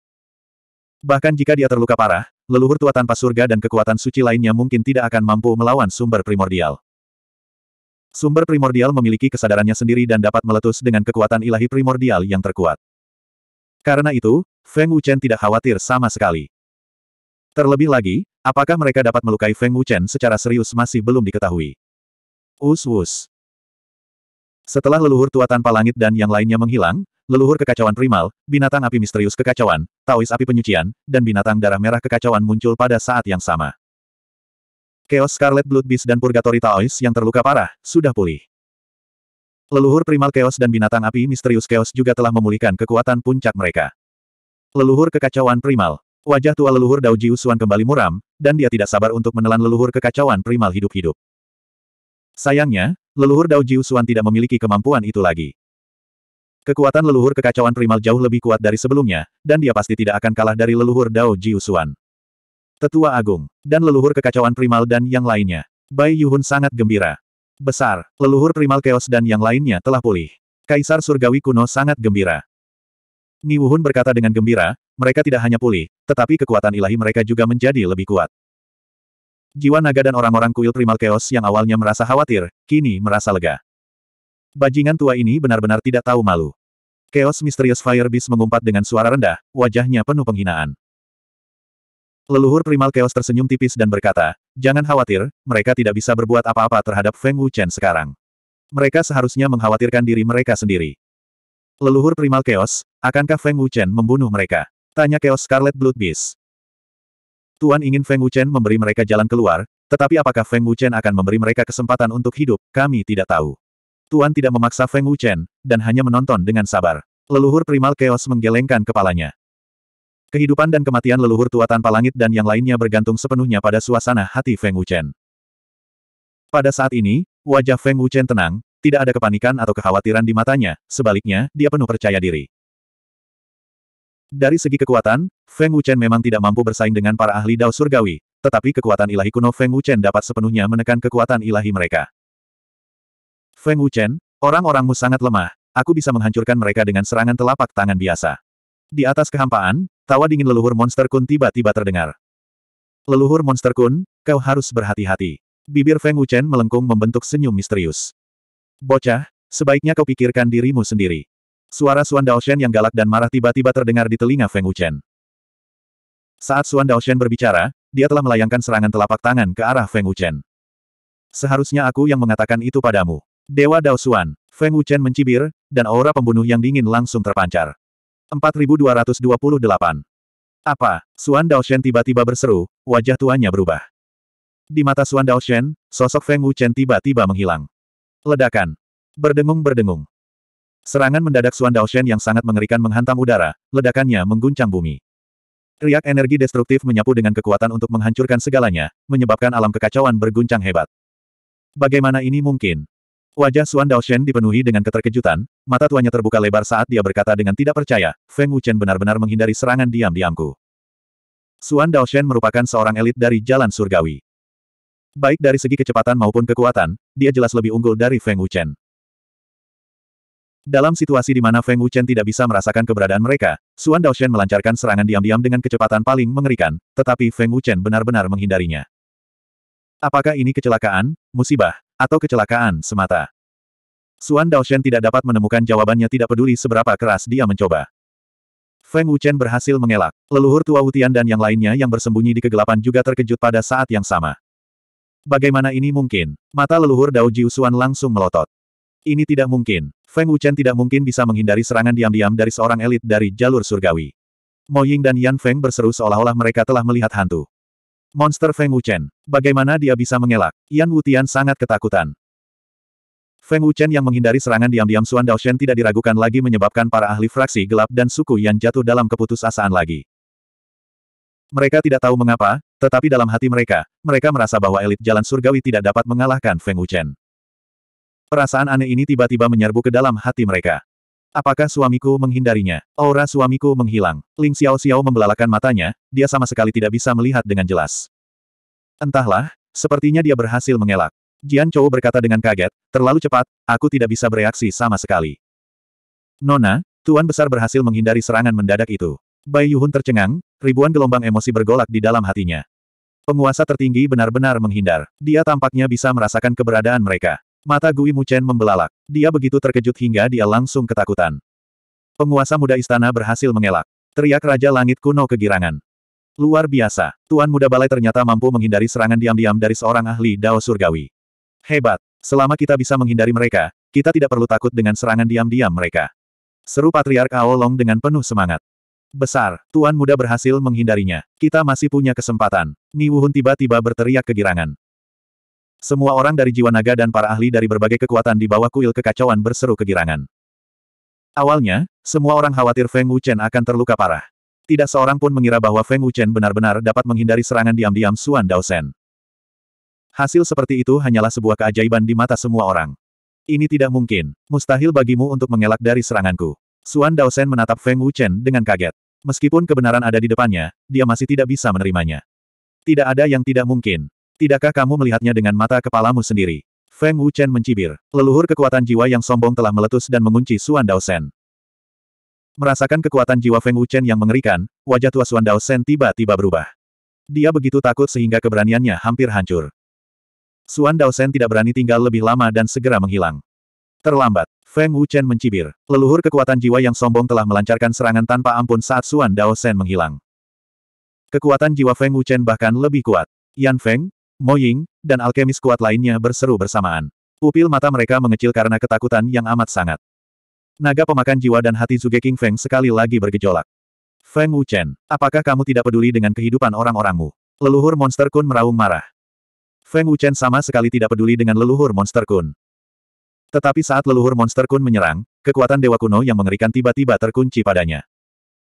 Bahkan jika dia terluka parah, leluhur tua tanpa surga dan kekuatan suci lainnya mungkin tidak akan mampu melawan sumber primordial. Sumber primordial memiliki kesadarannya sendiri dan dapat meletus dengan kekuatan ilahi primordial yang terkuat. Karena itu, Feng Wuchen tidak khawatir sama sekali. Terlebih lagi, apakah mereka dapat melukai Feng Wuchen secara serius masih belum diketahui. Us-us. Setelah leluhur tua tanpa langit dan yang lainnya menghilang, leluhur kekacauan primal, binatang api misterius kekacauan, Taois api penyucian, dan binatang darah merah kekacauan muncul pada saat yang sama. Chaos Scarlet Blood Beast dan Purgatory Taois yang terluka parah, sudah pulih. Leluhur primal Chaos dan binatang api misterius Chaos juga telah memulihkan kekuatan puncak mereka. Leluhur kekacauan primal. Wajah tua leluhur Dao Jiu Xuan kembali muram, dan dia tidak sabar untuk menelan leluhur kekacauan primal hidup-hidup. Sayangnya, leluhur Dao Jiu Xuan tidak memiliki kemampuan itu lagi. Kekuatan leluhur kekacauan primal jauh lebih kuat dari sebelumnya, dan dia pasti tidak akan kalah dari leluhur Dao Jiu Xuan. Tetua Agung, dan leluhur kekacauan primal dan yang lainnya. Bai Yuhun sangat gembira. Besar, leluhur primal Chaos dan yang lainnya telah pulih. Kaisar Surgawi kuno sangat gembira. Ni Wuhun berkata dengan gembira, mereka tidak hanya pulih, tetapi kekuatan ilahi mereka juga menjadi lebih kuat. Jiwa naga dan orang-orang kuil primal Chaos yang awalnya merasa khawatir, kini merasa lega. Bajingan tua ini benar-benar tidak tahu malu. Chaos Mysterious Fire Beast mengumpat dengan suara rendah, wajahnya penuh penghinaan. Leluhur primal Chaos tersenyum tipis dan berkata, jangan khawatir, mereka tidak bisa berbuat apa-apa terhadap Feng Wuchen sekarang. Mereka seharusnya mengkhawatirkan diri mereka sendiri. Leluhur primal Chaos, akankah Feng Wuchen membunuh mereka? Tanya Chaos Scarlet Blood Beast. Tuan ingin Feng Wuchen memberi mereka jalan keluar, tetapi apakah Feng Wuchen akan memberi mereka kesempatan untuk hidup, kami tidak tahu. Tuan tidak memaksa Feng Wuchen, dan hanya menonton dengan sabar. Leluhur primal Chaos menggelengkan kepalanya. Kehidupan dan kematian leluhur tua tanpa langit dan yang lainnya bergantung sepenuhnya pada suasana hati Feng Wuchen. Pada saat ini, wajah Feng Wuchen tenang, tidak ada kepanikan atau kekhawatiran di matanya, sebaliknya, dia penuh percaya diri. Dari segi kekuatan, Feng Wuchen memang tidak mampu bersaing dengan para ahli Dao Surgawi, tetapi kekuatan ilahi kuno Feng Wuchen dapat sepenuhnya menekan kekuatan ilahi mereka. Feng Wuchen, orang-orangmu sangat lemah, aku bisa menghancurkan mereka dengan serangan telapak tangan biasa. Di atas kehampaan, tawa dingin leluhur Monster Kun tiba-tiba terdengar. Leluhur Monster Kun, kau harus berhati-hati. Bibir Feng Wuchen melengkung membentuk senyum misterius. Bocah, sebaiknya kau pikirkan dirimu sendiri. Suara Xuan Daoshen yang galak dan marah tiba-tiba terdengar di telinga Feng Wuchen. Saat Xuan Daoshen berbicara, dia telah melayangkan serangan telapak tangan ke arah Feng Wuchen. Seharusnya aku yang mengatakan itu padamu. Dewa Dao Xuan, Feng Wuchen mencibir, dan aura pembunuh yang dingin langsung terpancar. empat ribu dua ratus dua puluh delapan. Apa? Xuan Daoshen tiba-tiba berseru, wajah tuannya berubah. Di mata Xuan Daoshen, sosok Feng Wuchen tiba-tiba menghilang. Ledakan. Berdengung-berdengung. Serangan mendadak Xuan Daoshen yang sangat mengerikan menghantam udara, ledakannya mengguncang bumi. Riak energi destruktif menyapu dengan kekuatan untuk menghancurkan segalanya, menyebabkan alam kekacauan berguncang hebat. Bagaimana ini mungkin? Wajah Xuan Daoshen dipenuhi dengan keterkejutan, mata tuanya terbuka lebar saat dia berkata dengan tidak percaya, Feng Wuchen benar-benar menghindari serangan diam-diamku. Xuan Daoshen merupakan seorang elit dari jalan surgawi. Baik dari segi kecepatan maupun kekuatan, dia jelas lebih unggul dari Feng Wuchen. Dalam situasi di mana Feng Wuchen tidak bisa merasakan keberadaan mereka, Xuan Daoshen melancarkan serangan diam-diam dengan kecepatan paling mengerikan, tetapi Feng Wuchen benar-benar menghindarinya. Apakah ini kecelakaan, musibah, atau kecelakaan semata? Xuan Daoshen tidak dapat menemukan jawabannya tidak peduli seberapa keras dia mencoba. Feng Wuchen berhasil mengelak. Leluhur tua Wutian dan yang lainnya yang bersembunyi di kegelapan juga terkejut pada saat yang sama. Bagaimana ini mungkin? Mata leluhur Dao Jiusuan langsung melotot. Ini tidak mungkin. Feng Wuchen tidak mungkin bisa menghindari serangan diam-diam dari seorang elit dari jalur surgawi. Mo Ying dan Yan Feng berseru seolah-olah mereka telah melihat hantu. Monster Feng Wuchen. Bagaimana dia bisa mengelak? Yan Wutian sangat ketakutan. Feng Wuchen yang menghindari serangan diam-diam Xuan Daoshen tidak diragukan lagi menyebabkan para ahli fraksi gelap dan suku Yan jatuh dalam keputusasaan lagi. Mereka tidak tahu mengapa, tetapi dalam hati mereka, mereka merasa bahwa elit jalan surgawi tidak dapat mengalahkan Feng Wuchen. Perasaan aneh ini tiba-tiba menyerbu ke dalam hati mereka. Apakah suamiku menghindarinya? Aura suamiku menghilang. Ling Xiao Xiao membelalakan matanya, dia sama sekali tidak bisa melihat dengan jelas. Entahlah, sepertinya dia berhasil mengelak. Jian Chou berkata dengan kaget, terlalu cepat, aku tidak bisa bereaksi sama sekali. Nona, Tuan Besar berhasil menghindari serangan mendadak itu. Bai Yuhun tercengang, ribuan gelombang emosi bergolak di dalam hatinya. Penguasa tertinggi benar-benar menghindar. Dia tampaknya bisa merasakan keberadaan mereka. Mata Gui Muchen membelalak. Dia begitu terkejut hingga dia langsung ketakutan. Penguasa muda istana berhasil mengelak. Teriak Raja Langit kuno kegirangan. Luar biasa. Tuan Muda Balai ternyata mampu menghindari serangan diam-diam dari seorang ahli Dao Surgawi. Hebat. Selama kita bisa menghindari mereka, kita tidak perlu takut dengan serangan diam-diam mereka. Seru Patriark Aolong dengan penuh semangat. Besar. Tuan Muda berhasil menghindarinya. Kita masih punya kesempatan. Ni Wuhun tiba-tiba berteriak kegirangan. Semua orang dari jiwa naga dan para ahli dari berbagai kekuatan di bawah kuil kekacauan berseru kegirangan. Awalnya, semua orang khawatir Feng Wuchen akan terluka parah. Tidak seorang pun mengira bahwa Feng Wuchen benar-benar dapat menghindari serangan diam-diam Xuan Daoshen. Hasil seperti itu hanyalah sebuah keajaiban di mata semua orang. Ini tidak mungkin. Mustahil bagimu untuk mengelak dari seranganku. Xuan Daoshen menatap Feng Wuchen dengan kaget. Meskipun kebenaran ada di depannya, dia masih tidak bisa menerimanya. Tidak ada yang tidak mungkin. Tidakkah kamu melihatnya dengan mata kepalamu sendiri? Feng Wuchen mencibir. Leluhur kekuatan jiwa yang sombong telah meletus dan mengunci Xuan Daoshen. Merasakan kekuatan jiwa Feng Wuchen yang mengerikan, wajah tua Xuan Daoshen tiba-tiba berubah. Dia begitu takut sehingga keberaniannya hampir hancur. Xuan Daoshen tidak berani tinggal lebih lama dan segera menghilang. Terlambat. Feng Wuchen mencibir. Leluhur kekuatan jiwa yang sombong telah melancarkan serangan tanpa ampun saat Xuan Daoshen menghilang. Kekuatan jiwa Feng Wuchen bahkan lebih kuat. Yan Feng, Mo Ying, dan alkemis kuat lainnya berseru bersamaan. Pupil mata mereka mengecil karena ketakutan yang amat sangat. Naga pemakan jiwa dan hati Zhuge King Feng sekali lagi bergejolak. Feng Wuchen, apakah kamu tidak peduli dengan kehidupan orang-orangmu? Leluhur Monster Kun meraung marah. Feng Wuchen sama sekali tidak peduli dengan leluhur Monster Kun. Tetapi saat leluhur Monster Kun menyerang, kekuatan Dewa Kuno yang mengerikan tiba-tiba terkunci padanya.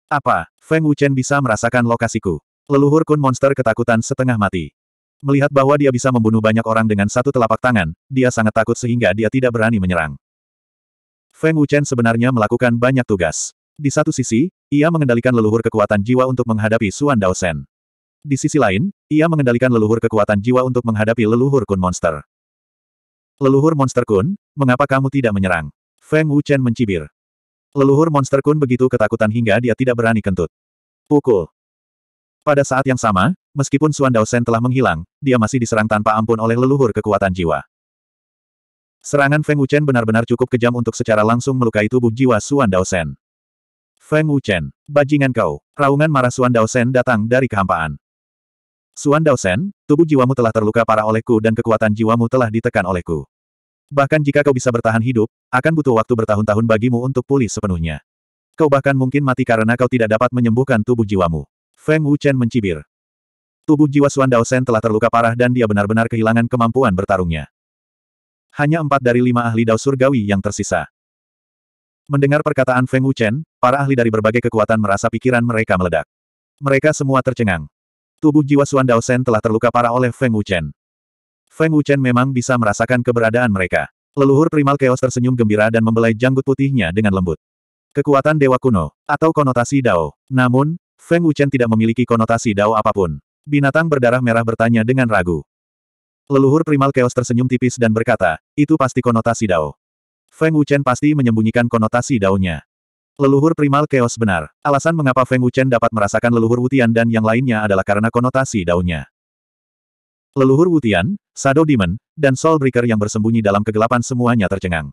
Apa? Feng Wuchen bisa merasakan lokasiku. Leluhur Kun monster ketakutan setengah mati. Melihat bahwa dia bisa membunuh banyak orang dengan satu telapak tangan, dia sangat takut sehingga dia tidak berani menyerang. Feng Wuchen sebenarnya melakukan banyak tugas. Di satu sisi, ia mengendalikan leluhur kekuatan jiwa untuk menghadapi Xuan Daoshen. Di sisi lain, ia mengendalikan leluhur kekuatan jiwa untuk menghadapi leluhur Kun monster. Leluhur monster Kun, mengapa kamu tidak menyerang? Feng Wuchen mencibir. Leluhur monster Kun begitu ketakutan hingga dia tidak berani kentut. Pukul. Pada saat yang sama, meskipun Xuan Daoshen telah menghilang, dia masih diserang tanpa ampun oleh leluhur kekuatan jiwa. Serangan Feng Wuchen benar-benar cukup kejam untuk secara langsung melukai tubuh jiwa Xuan Daoshen. Feng Wuchen, bajingan kau! Raungan marah Xuan Daoshen datang dari kehampaan. Xuan Daoshen, tubuh jiwamu telah terluka parah olehku dan kekuatan jiwamu telah ditekan olehku. Bahkan jika kau bisa bertahan hidup, akan butuh waktu bertahun-tahun bagimu untuk pulih sepenuhnya. Kau bahkan mungkin mati karena kau tidak dapat menyembuhkan tubuh jiwamu. Feng Wuchen mencibir. Tubuh jiwa Xuan Daoshen telah terluka parah dan dia benar-benar kehilangan kemampuan bertarungnya. Hanya empat dari lima ahli Dao Surgawi yang tersisa. Mendengar perkataan Feng Wuchen, para ahli dari berbagai kekuatan merasa pikiran mereka meledak. Mereka semua tercengang. Tubuh jiwa Xuan Daoshen telah terluka parah oleh Feng Wuchen. Feng Wuchen memang bisa merasakan keberadaan mereka. Leluhur primal Chaos tersenyum gembira dan membelai janggut putihnya dengan lembut. Kekuatan Dewa Kuno, atau konotasi Dao. Namun, Feng Wuchen tidak memiliki konotasi Dao apapun. Binatang berdarah merah bertanya dengan ragu. Leluhur primal Chaos tersenyum tipis dan berkata, itu pasti konotasi Dao. Feng Wuchen pasti menyembunyikan konotasi Dao-nya. Leluhur primal Chaos benar. Alasan mengapa Feng Wuchen dapat merasakan leluhur Wutian dan yang lainnya adalah karena konotasi Dao-nya. Leluhur Wutian, Shadow Demon, dan Soul Breaker yang bersembunyi dalam kegelapan semuanya tercengang.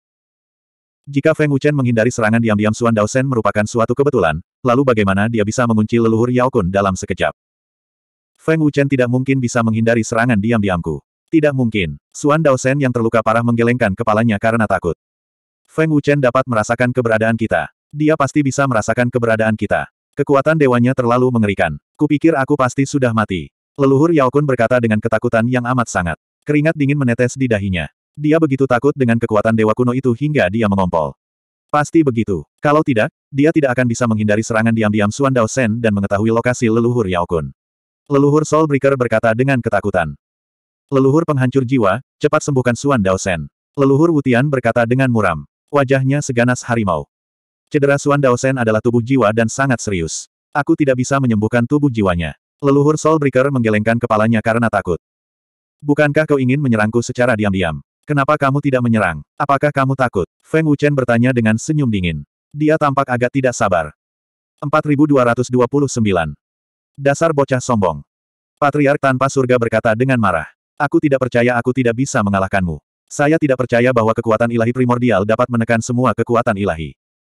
Jika Feng Wuchen menghindari serangan diam-diam Xuan Daoshen merupakan suatu kebetulan, lalu bagaimana dia bisa mengunci leluhur Yao Kun dalam sekejap? Feng Wuchen tidak mungkin bisa menghindari serangan diam-diamku. Tidak mungkin. Xuan Daoshen yang terluka parah menggelengkan kepalanya karena takut. Feng Wuchen dapat merasakan keberadaan kita. Dia pasti bisa merasakan keberadaan kita. Kekuatan dewanya terlalu mengerikan. Kupikir aku pasti sudah mati. Leluhur Yao Kun berkata dengan ketakutan yang amat sangat. Keringat dingin menetes di dahinya. Dia begitu takut dengan kekuatan Dewa Kuno itu hingga dia mengompol. Pasti begitu. Kalau tidak, dia tidak akan bisa menghindari serangan diam-diam Xuan Daoshen dan mengetahui lokasi leluhur Yao Kun. Leluhur Soul Breaker berkata dengan ketakutan. Leluhur penghancur jiwa, cepat sembuhkan Xuan Daoshen. Leluhur Wutian berkata dengan muram. Wajahnya seganas harimau. Cedera Xuan Daoshen adalah tubuh jiwa dan sangat serius. Aku tidak bisa menyembuhkan tubuh jiwanya. Leluhur Soul Breaker menggelengkan kepalanya karena takut. Bukankah kau ingin menyerangku secara diam-diam? Kenapa kamu tidak menyerang? Apakah kamu takut? Feng Wuchen bertanya dengan senyum dingin. Dia tampak agak tidak sabar. empat ribu dua ratus dua puluh sembilan. Dasar bocah sombong. Patriark tanpa surga berkata dengan marah. Aku tidak percaya aku tidak bisa mengalahkanmu. Saya tidak percaya bahwa kekuatan ilahi primordial dapat menekan semua kekuatan ilahi.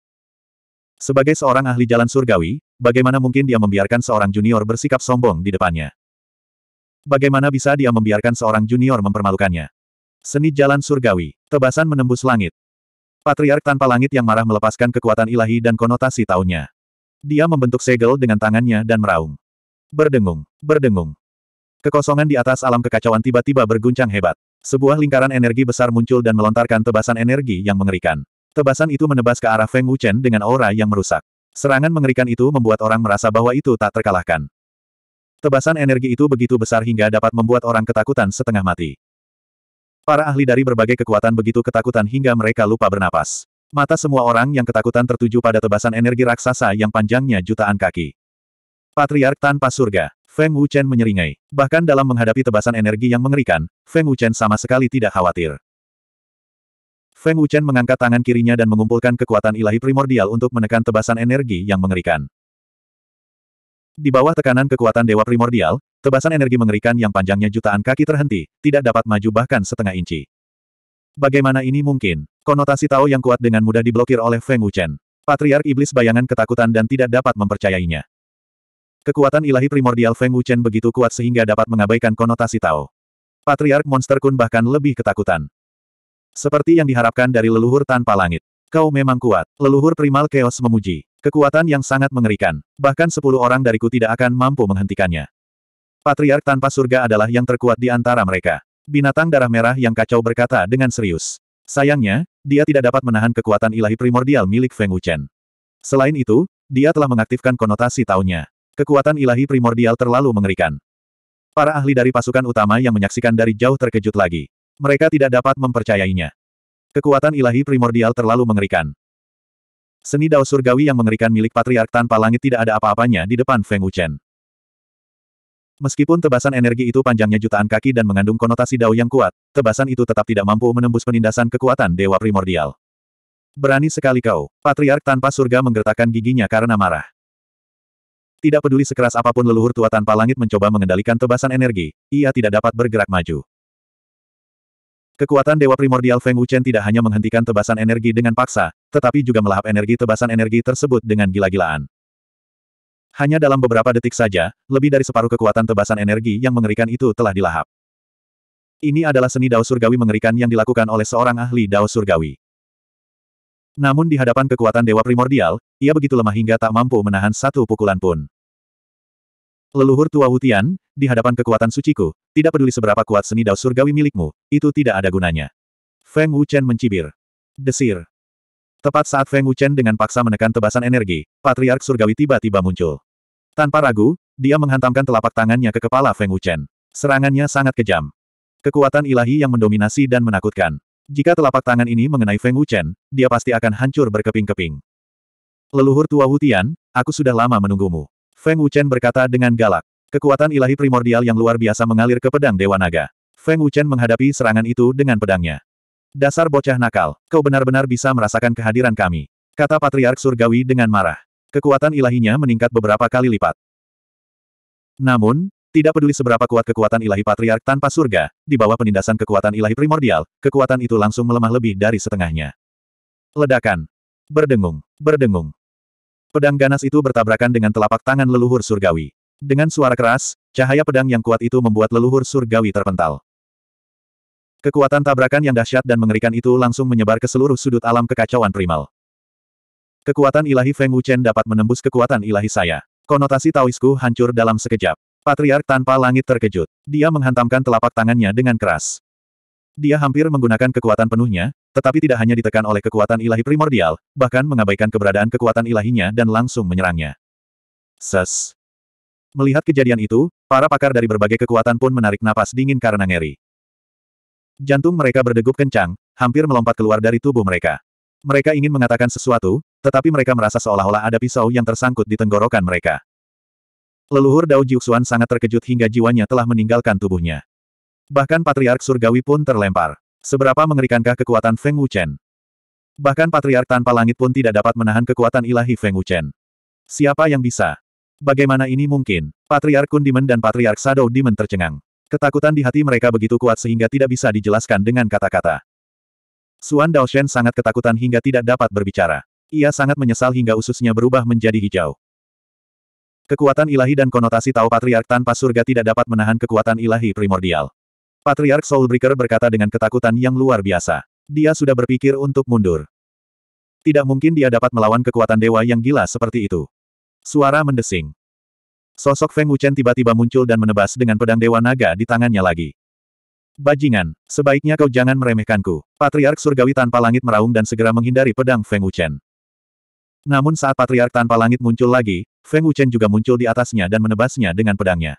Sebagai seorang ahli jalan surgawi, bagaimana mungkin dia membiarkan seorang junior bersikap sombong di depannya? Bagaimana bisa dia membiarkan seorang junior mempermalukannya? Seni jalan surgawi. Tebasan menembus langit. Patriark tanpa langit yang marah melepaskan kekuatan ilahi dan konotasi taunnya. Dia membentuk segel dengan tangannya dan meraung. Berdengung. Berdengung. Kekosongan di atas alam kekacauan tiba-tiba berguncang hebat. Sebuah lingkaran energi besar muncul dan melontarkan tebasan energi yang mengerikan. Tebasan itu menebas ke arah Feng Wuchen dengan aura yang merusak. Serangan mengerikan itu membuat orang merasa bahwa itu tak terkalahkan. Tebasan energi itu begitu besar hingga dapat membuat orang ketakutan setengah mati. Para ahli dari berbagai kekuatan begitu ketakutan hingga mereka lupa bernapas. Mata semua orang yang ketakutan tertuju pada tebasan energi raksasa yang panjangnya jutaan kaki. Patriark tanpa surga. Feng Wuchen menyeringai. Bahkan dalam menghadapi tebasan energi yang mengerikan, Feng Wuchen sama sekali tidak khawatir. Feng Wuchen mengangkat tangan kirinya dan mengumpulkan kekuatan ilahi primordial untuk menekan tebasan energi yang mengerikan. Di bawah tekanan kekuatan dewa primordial, tebasan energi mengerikan yang panjangnya jutaan kaki terhenti, tidak dapat maju bahkan setengah inci. Bagaimana ini mungkin? Konotasi Tao yang kuat dengan mudah diblokir oleh Feng Wuchen. Patriark Iblis bayangan ketakutan dan tidak dapat mempercayainya. Kekuatan ilahi primordial Feng Wuchen begitu kuat sehingga dapat mengabaikan konotasi Tao. Patriark Monster Kun bahkan lebih ketakutan. Seperti yang diharapkan dari leluhur tanpa langit. Kau memang kuat. Leluhur primal Chaos memuji. Kekuatan yang sangat mengerikan. Bahkan sepuluh orang dariku tidak akan mampu menghentikannya. Patriark tanpa surga adalah yang terkuat di antara mereka. Binatang darah merah yang kacau berkata dengan serius. Sayangnya, dia tidak dapat menahan kekuatan ilahi primordial milik Feng Wuchen. Selain itu, dia telah mengaktifkan konotasi taunya. Kekuatan ilahi primordial terlalu mengerikan. Para ahli dari pasukan utama yang menyaksikan dari jauh terkejut lagi. Mereka tidak dapat mempercayainya. Kekuatan ilahi primordial terlalu mengerikan. Seni Dao Surgawi yang mengerikan milik Patriark Tanpa Langit tidak ada apa-apanya di depan Feng Wuchen. Meskipun tebasan energi itu panjangnya jutaan kaki dan mengandung konotasi Dao yang kuat, tebasan itu tetap tidak mampu menembus penindasan kekuatan Dewa Primordial. Berani sekali kau. Patriark Tanpa Surga menggertakkan giginya karena marah. Tidak peduli sekeras apapun leluhur tua Tanpa Langit mencoba mengendalikan tebasan energi, ia tidak dapat bergerak maju. Kekuatan Dewa Primordial Feng Wuchen tidak hanya menghentikan tebasan energi dengan paksa, tetapi juga melahap energi tebasan energi tersebut dengan gila-gilaan. Hanya dalam beberapa detik saja, lebih dari separuh kekuatan tebasan energi yang mengerikan itu telah dilahap. Ini adalah seni Dao Surgawi mengerikan yang dilakukan oleh seorang ahli Dao Surgawi. Namun di hadapan kekuatan Dewa Primordial, ia begitu lemah hingga tak mampu menahan satu pukulan pun. Leluhur tua Wutian, di hadapan kekuatan suciku, tidak peduli seberapa kuat seni Dao Surgawi milikmu, itu tidak ada gunanya. Feng Wuchen mencibir. Desir. Tepat saat Feng Wuchen dengan paksa menekan tebasan energi, Patriark Surgawi tiba-tiba muncul. Tanpa ragu, dia menghantamkan telapak tangannya ke kepala Feng Wuchen. Serangannya sangat kejam. Kekuatan ilahi yang mendominasi dan menakutkan. Jika telapak tangan ini mengenai Feng Wuchen, dia pasti akan hancur berkeping-keping. Leluhur tua Wutian, aku sudah lama menunggumu. Feng Wuchen berkata dengan galak. Kekuatan ilahi primordial yang luar biasa mengalir ke pedang Dewa Naga. Feng Wuchen menghadapi serangan itu dengan pedangnya. Dasar bocah nakal, kau benar-benar bisa merasakan kehadiran kami, kata Patriark Surgawi dengan marah. Kekuatan ilahinya meningkat beberapa kali lipat. Namun, tidak peduli seberapa kuat kekuatan ilahi Patriark Tanpa Surga, di bawah penindasan kekuatan ilahi primordial, kekuatan itu langsung melemah lebih dari setengahnya. Ledakan. Berdengung, berdengung. Pedang ganas itu bertabrakan dengan telapak tangan leluhur surgawi. Dengan suara keras, cahaya pedang yang kuat itu membuat leluhur surgawi terpental. Kekuatan tabrakan yang dahsyat dan mengerikan itu langsung menyebar ke seluruh sudut alam kekacauan primal. Kekuatan ilahi Feng Wuchen dapat menembus kekuatan ilahi saya. Konotasi Taoisku hancur dalam sekejap. Patriark Tanpa Langit terkejut. Dia menghantamkan telapak tangannya dengan keras. Dia hampir menggunakan kekuatan penuhnya, tetapi tidak hanya ditekan oleh kekuatan ilahi primordial, bahkan mengabaikan keberadaan kekuatan ilahinya dan langsung menyerangnya. Ses. Melihat kejadian itu, para pakar dari berbagai kekuatan pun menarik napas dingin karena ngeri. Jantung mereka berdegup kencang, hampir melompat keluar dari tubuh mereka. Mereka ingin mengatakan sesuatu, tetapi mereka merasa seolah-olah ada pisau yang tersangkut di tenggorokan mereka. Leluhur Dao Jiuxuan sangat terkejut hingga jiwanya telah meninggalkan tubuhnya. Bahkan Patriark Surgawi pun terlempar. Seberapa mengerikankah kekuatan Feng Wuchen? Bahkan Patriark Tanpa Langit pun tidak dapat menahan kekuatan ilahi Feng Wuchen. Siapa yang bisa? Bagaimana ini mungkin? Patriark Kun Demon dan Patriark Shadow Demon tercengang. Ketakutan di hati mereka begitu kuat sehingga tidak bisa dijelaskan dengan kata-kata. Xuan Daoshen sangat ketakutan hingga tidak dapat berbicara. Ia sangat menyesal hingga ususnya berubah menjadi hijau. Kekuatan ilahi dan konotasi Tao Patriark Tanpa Surga tidak dapat menahan kekuatan ilahi primordial. Patriark Soulbreaker berkata dengan ketakutan yang luar biasa. Dia sudah berpikir untuk mundur. Tidak mungkin dia dapat melawan kekuatan dewa yang gila seperti itu. Suara mendesing. Sosok Feng Wuchen tiba-tiba muncul dan menebas dengan pedang Dewa Naga di tangannya lagi. Bajingan, sebaiknya kau jangan meremehkanku. Patriark Surgawi Tanpa Langit meraung dan segera menghindari pedang Feng Wuchen. Namun saat Patriark Tanpa Langit muncul lagi, Feng Wuchen juga muncul di atasnya dan menebasnya dengan pedangnya.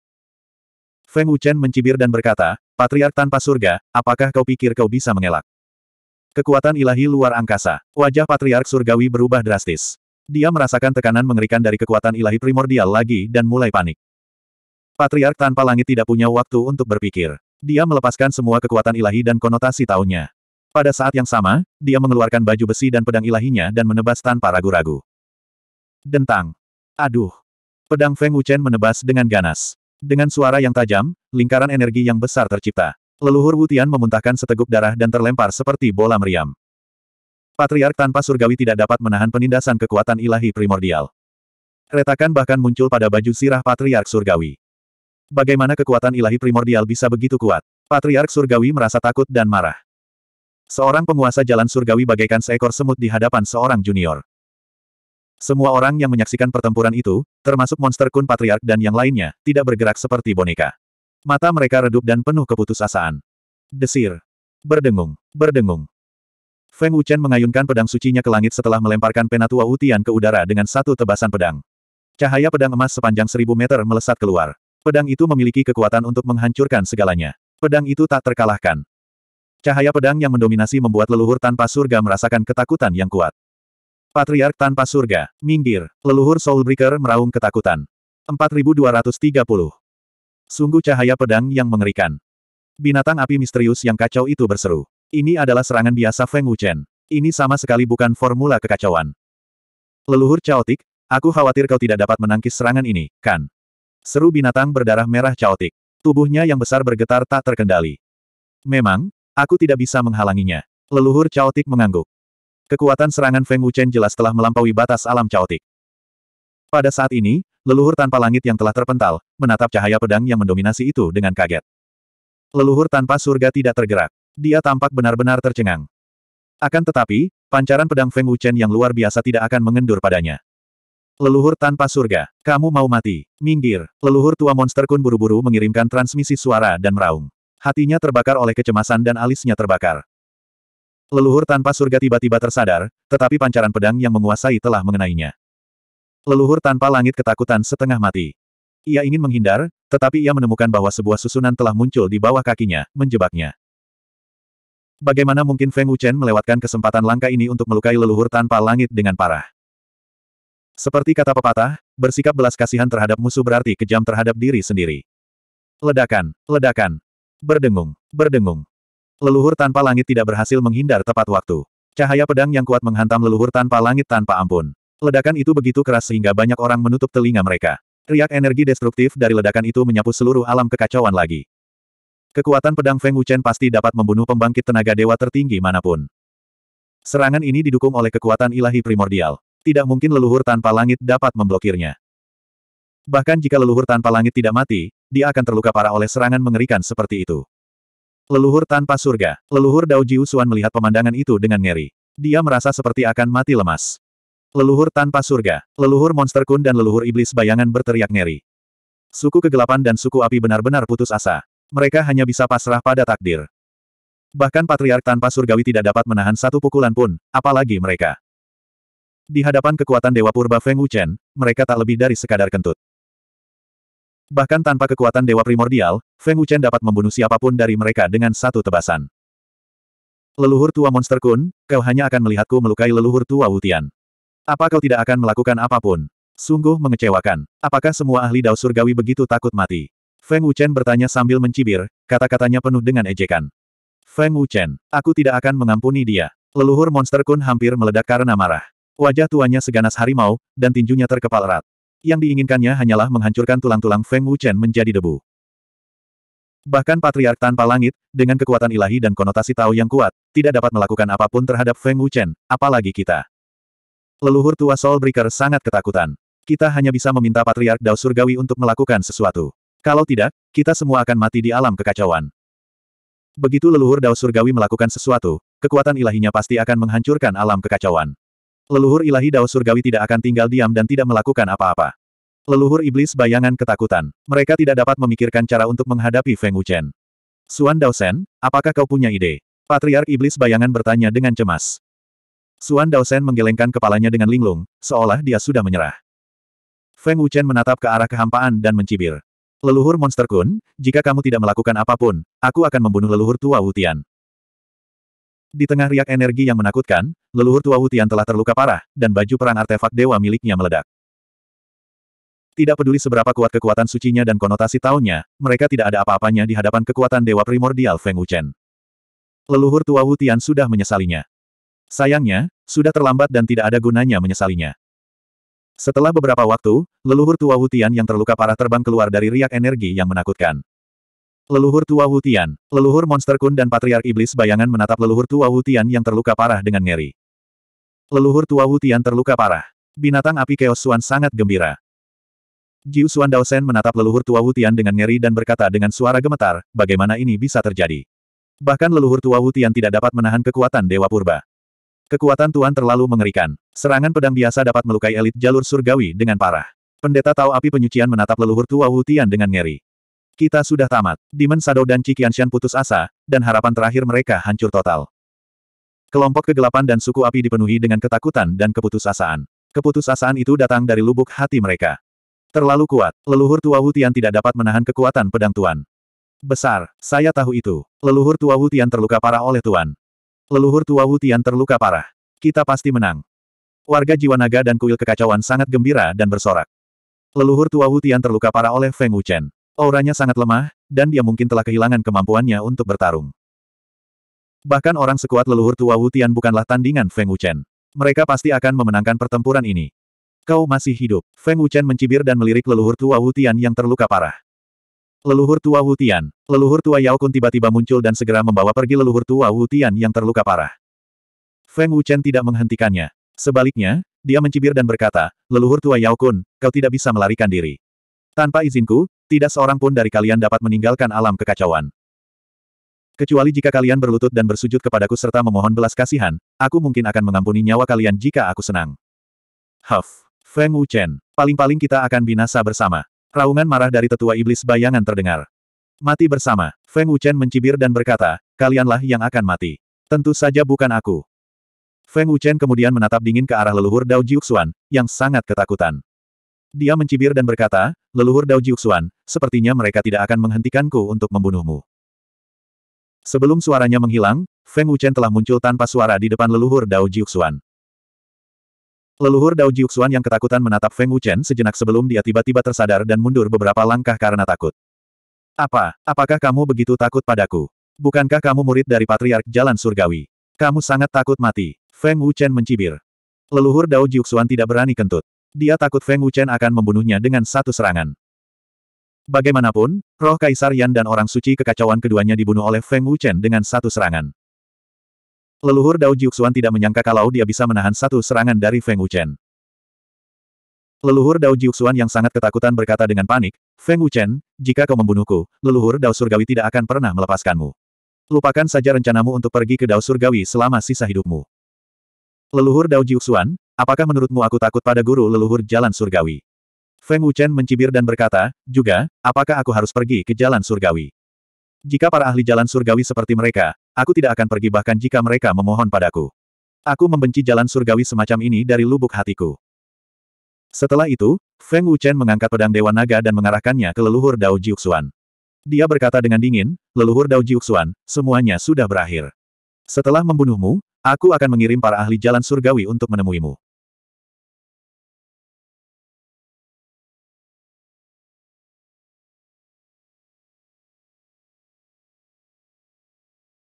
Feng Wuchen mencibir dan berkata, Patriark Tanpa Surga, apakah kau pikir kau bisa mengelak? Kekuatan ilahi luar angkasa. Wajah Patriark Surgawi berubah drastis. Dia merasakan tekanan mengerikan dari kekuatan ilahi primordial lagi dan mulai panik. Patriark Tanpa Langit tidak punya waktu untuk berpikir. Dia melepaskan semua kekuatan ilahi dan konotasi taunya. Pada saat yang sama, dia mengeluarkan baju besi dan pedang ilahinya dan menebas tanpa ragu-ragu. Dentang. Aduh. Pedang Feng Wuchen menebas dengan ganas. Dengan suara yang tajam, lingkaran energi yang besar tercipta. Leluhur Wutian memuntahkan seteguk darah dan terlempar seperti bola meriam. Patriark Tanpa Surgawi tidak dapat menahan penindasan kekuatan ilahi primordial. Retakan bahkan muncul pada baju sirah Patriark Surgawi. Bagaimana kekuatan ilahi primordial bisa begitu kuat? Patriark Surgawi merasa takut dan marah. Seorang penguasa jalan surgawi bagaikan seekor semut di hadapan seorang junior. Semua orang yang menyaksikan pertempuran itu, termasuk monster Kun Patriark dan yang lainnya, tidak bergerak seperti boneka. Mata mereka redup dan penuh keputusasaan. Desir. Berdengung. Berdengung. Feng Wuchen mengayunkan pedang sucinya ke langit setelah melemparkan Penatua Wutian ke udara dengan satu tebasan pedang. Cahaya pedang emas sepanjang seribu meter melesat keluar. Pedang itu memiliki kekuatan untuk menghancurkan segalanya. Pedang itu tak terkalahkan. Cahaya pedang yang mendominasi membuat leluhur tanpa surga merasakan ketakutan yang kuat. Patriark tanpa surga, minggir. Leluhur Soulbreaker meraung ketakutan. empat ribu dua ratus tiga puluh. Sungguh cahaya pedang yang mengerikan. Binatang api misterius yang kacau itu berseru. Ini adalah serangan biasa Feng Wuchen. Ini sama sekali bukan formula kekacauan. Leluhur Chaotic, aku khawatir kau tidak dapat menangkis serangan ini, kan? Seru binatang berdarah merah Chaotic. Tubuhnya yang besar bergetar tak terkendali. Memang, aku tidak bisa menghalanginya. Leluhur Chaotic mengangguk. Kekuatan serangan Feng Wuchen jelas telah melampaui batas alam Chaotic. Pada saat ini, leluhur tanpa langit yang telah terpental, menatap cahaya pedang yang mendominasi itu dengan kaget. Leluhur tanpa surga tidak tergerak. Dia tampak benar-benar tercengang. Akan tetapi, pancaran pedang Feng Wuchen yang luar biasa tidak akan mengendur padanya. Leluhur tanpa surga, kamu mau mati. Minggir. Leluhur tua Monster Kun buru-buru mengirimkan transmisi suara dan meraung. Hatinya terbakar oleh kecemasan dan alisnya terbakar. Leluhur tanpa surga tiba-tiba tersadar, tetapi pancaran pedang yang menguasai telah mengenainya. Leluhur tanpa langit ketakutan setengah mati. Ia ingin menghindar, tetapi ia menemukan bahwa sebuah susunan telah muncul di bawah kakinya, menjebaknya. Bagaimana mungkin Feng Wuchen melewatkan kesempatan langka ini untuk melukai leluhur tanpa langit dengan parah? Seperti kata pepatah, bersikap belas kasihan terhadap musuh berarti kejam terhadap diri sendiri. Ledakan, ledakan. Berdengung, berdengung. Leluhur tanpa langit tidak berhasil menghindar tepat waktu. Cahaya pedang yang kuat menghantam leluhur tanpa langit tanpa ampun. Ledakan itu begitu keras sehingga banyak orang menutup telinga mereka. Riak energi destruktif dari ledakan itu menyapu seluruh alam kekacauan lagi. Kekuatan pedang Feng Wuchen pasti dapat membunuh pembangkit tenaga dewa tertinggi manapun. Serangan ini didukung oleh kekuatan ilahi primordial. Tidak mungkin leluhur tanpa langit dapat memblokirnya. Bahkan jika leluhur tanpa langit tidak mati, dia akan terluka parah oleh serangan mengerikan seperti itu. Leluhur tanpa surga, leluhur Dao Jiu Xuan melihat pemandangan itu dengan ngeri. Dia merasa seperti akan mati lemas. Leluhur tanpa surga, leluhur Monster Kun dan leluhur iblis bayangan berteriak ngeri. Suku kegelapan dan suku api benar-benar putus asa. Mereka hanya bisa pasrah pada takdir. Bahkan Patriark tanpa surgawi tidak dapat menahan satu pukulan pun, apalagi mereka. Di hadapan kekuatan Dewa Purba Feng Wuchen, mereka tak lebih dari sekadar kentut. Bahkan tanpa kekuatan Dewa Primordial, Feng Wuchen dapat membunuh siapapun dari mereka dengan satu tebasan. Leluhur tua Monster Kun, kau hanya akan melihatku melukai leluhur tua Wutian. Apa kau tidak akan melakukan apapun? Sungguh mengecewakan. Apakah semua ahli Dao Surgawi begitu takut mati? Feng Wuchen bertanya sambil mencibir, kata-katanya penuh dengan ejekan. Feng Wuchen, aku tidak akan mengampuni dia. Leluhur Monster Kun hampir meledak karena marah. Wajah tuanya seganas harimau, dan tinjunya terkepal erat. Yang diinginkannya hanyalah menghancurkan tulang-tulang Feng Wuchen menjadi debu. Bahkan Patriark tanpa langit, dengan kekuatan ilahi dan konotasi Tao yang kuat, tidak dapat melakukan apapun terhadap Feng Wuchen, apalagi kita. Leluhur tua Soulbreaker sangat ketakutan. Kita hanya bisa meminta Patriark Dao Surgawi untuk melakukan sesuatu. Kalau tidak, kita semua akan mati di alam kekacauan. Begitu leluhur Dao Surgawi melakukan sesuatu, kekuatan ilahinya pasti akan menghancurkan alam kekacauan. Leluhur ilahi Dao Surgawi tidak akan tinggal diam dan tidak melakukan apa-apa. Leluhur iblis bayangan ketakutan. Mereka tidak dapat memikirkan cara untuk menghadapi Feng Wuchen. Xuan Daosen, apakah kau punya ide? Patriark iblis bayangan bertanya dengan cemas. Xuan Daosen menggelengkan kepalanya dengan linglung, seolah dia sudah menyerah. Feng Wuchen menatap ke arah kehampaan dan mencibir. Leluhur Monster Kun, jika kamu tidak melakukan apapun, aku akan membunuh leluhur tua Wutian. Di tengah riak energi yang menakutkan, leluhur tua Wutian telah terluka parah, dan baju perang artefak dewa miliknya meledak. Tidak peduli seberapa kuat kekuatan sucinya dan konotasi Tao-nya, mereka tidak ada apa-apanya di hadapan kekuatan dewa primordial Feng Wuchen. Leluhur tua Wutian sudah menyesalinya. Sayangnya, sudah terlambat dan tidak ada gunanya menyesalinya. Setelah beberapa waktu, leluhur tua Wutian yang terluka parah terbang keluar dari riak energi yang menakutkan. Leluhur tua Wutian, leluhur Monster Kun dan Patriark Iblis bayangan menatap leluhur tua Wutian yang terluka parah dengan ngeri. Leluhur tua Wutian terluka parah. Binatang api Chaos Xuan sangat gembira. Jiu Xuan Daosen menatap leluhur tua Wutian dengan ngeri dan berkata dengan suara gemetar, bagaimana ini bisa terjadi? Bahkan leluhur tua Wutian tidak dapat menahan kekuatan Dewa Purba. Kekuatan Tuan terlalu mengerikan. Serangan pedang biasa dapat melukai elit jalur surgawi dengan parah. Pendeta Tao Api Penyucian menatap leluhur tua Wutian dengan ngeri. Kita sudah tamat. Demon Shadow dan Qi Qianshan putus asa, dan harapan terakhir mereka hancur total. Kelompok kegelapan dan suku api dipenuhi dengan ketakutan dan keputusasaan. Keputusasaan itu datang dari lubuk hati mereka. Terlalu kuat, leluhur tua Wu Tian tidak dapat menahan kekuatan pedang Tuan. Besar, saya tahu itu. Leluhur tua Wu Tian terluka parah oleh Tuan. Leluhur tua Wu Tian terluka parah. Kita pasti menang. Warga jiwa naga dan kuil kekacauan sangat gembira dan bersorak. Leluhur tua Wu Tian terluka parah oleh Feng Wuchen. Auranya sangat lemah, dan dia mungkin telah kehilangan kemampuannya untuk bertarung. Bahkan orang sekuat leluhur tua Wu Tian bukanlah tandingan Feng Wuchen. Mereka pasti akan memenangkan pertempuran ini. Kau masih hidup. Feng Wuchen mencibir dan melirik leluhur tua Wu Tian yang terluka parah. Leluhur tua Wu Tian. Leluhur tua Yao Kun tiba-tiba muncul dan segera membawa pergi leluhur tua Wu Tian yang terluka parah. Feng Wuchen tidak menghentikannya. Sebaliknya, dia mencibir dan berkata, leluhur tua Yao Kun, kau tidak bisa melarikan diri. Tanpa izinku, tidak seorang pun dari kalian dapat meninggalkan alam kekacauan. Kecuali jika kalian berlutut dan bersujud kepadaku serta memohon belas kasihan, aku mungkin akan mengampuni nyawa kalian jika aku senang. Huff, Feng Wuchen, paling-paling kita akan binasa bersama. Raungan marah dari tetua iblis bayangan terdengar. Mati bersama. Feng Wuchen mencibir dan berkata, kalianlah yang akan mati. Tentu saja bukan aku. Feng Wuchen kemudian menatap dingin ke arah leluhur Dao Jiuxuan, yang sangat ketakutan. Dia mencibir dan berkata, leluhur Dao Jiuxuan, sepertinya mereka tidak akan menghentikanku untuk membunuhmu. Sebelum suaranya menghilang, Feng Wuchen telah muncul tanpa suara di depan leluhur Dao Jiuxuan. Leluhur Dao Jiuxuan yang ketakutan menatap Feng Wuchen sejenak sebelum dia tiba-tiba tersadar dan mundur beberapa langkah karena takut. Apa, apakah kamu begitu takut padaku? Bukankah kamu murid dari Patriark Jalan Surgawi? Kamu sangat takut mati. Feng Wuchen mencibir. Leluhur Dao Jiuxuan tidak berani kentut. Dia takut Feng Wuchen akan membunuhnya dengan satu serangan. Bagaimanapun, roh Kaisar Yan dan orang suci kekacauan keduanya dibunuh oleh Feng Wuchen dengan satu serangan. Leluhur Dao Jiuxuan tidak menyangka kalau dia bisa menahan satu serangan dari Feng Wuchen. Leluhur Dao Jiuxuan yang sangat ketakutan berkata dengan panik, Feng Wuchen, jika kau membunuhku, leluhur Dao Surgawi tidak akan pernah melepaskanmu. Lupakan saja rencanamu untuk pergi ke Dao Surgawi selama sisa hidupmu. Leluhur Dao Jiuxuan, apakah menurutmu aku takut pada guru leluhur Jalan Surgawi? Feng Wuchen mencibir dan berkata, juga, apakah aku harus pergi ke Jalan Surgawi? Jika para ahli Jalan Surgawi seperti mereka, aku tidak akan pergi bahkan jika mereka memohon padaku. Aku membenci Jalan Surgawi semacam ini dari lubuk hatiku. Setelah itu, Feng Wuchen mengangkat pedang Dewa Naga dan mengarahkannya ke leluhur Dao Jiuxuan. Dia berkata dengan dingin, leluhur Dao Jiuxuan, semuanya sudah berakhir. Setelah membunuhmu, aku akan mengirim para ahli Jalan Surgawi untuk menemuimu.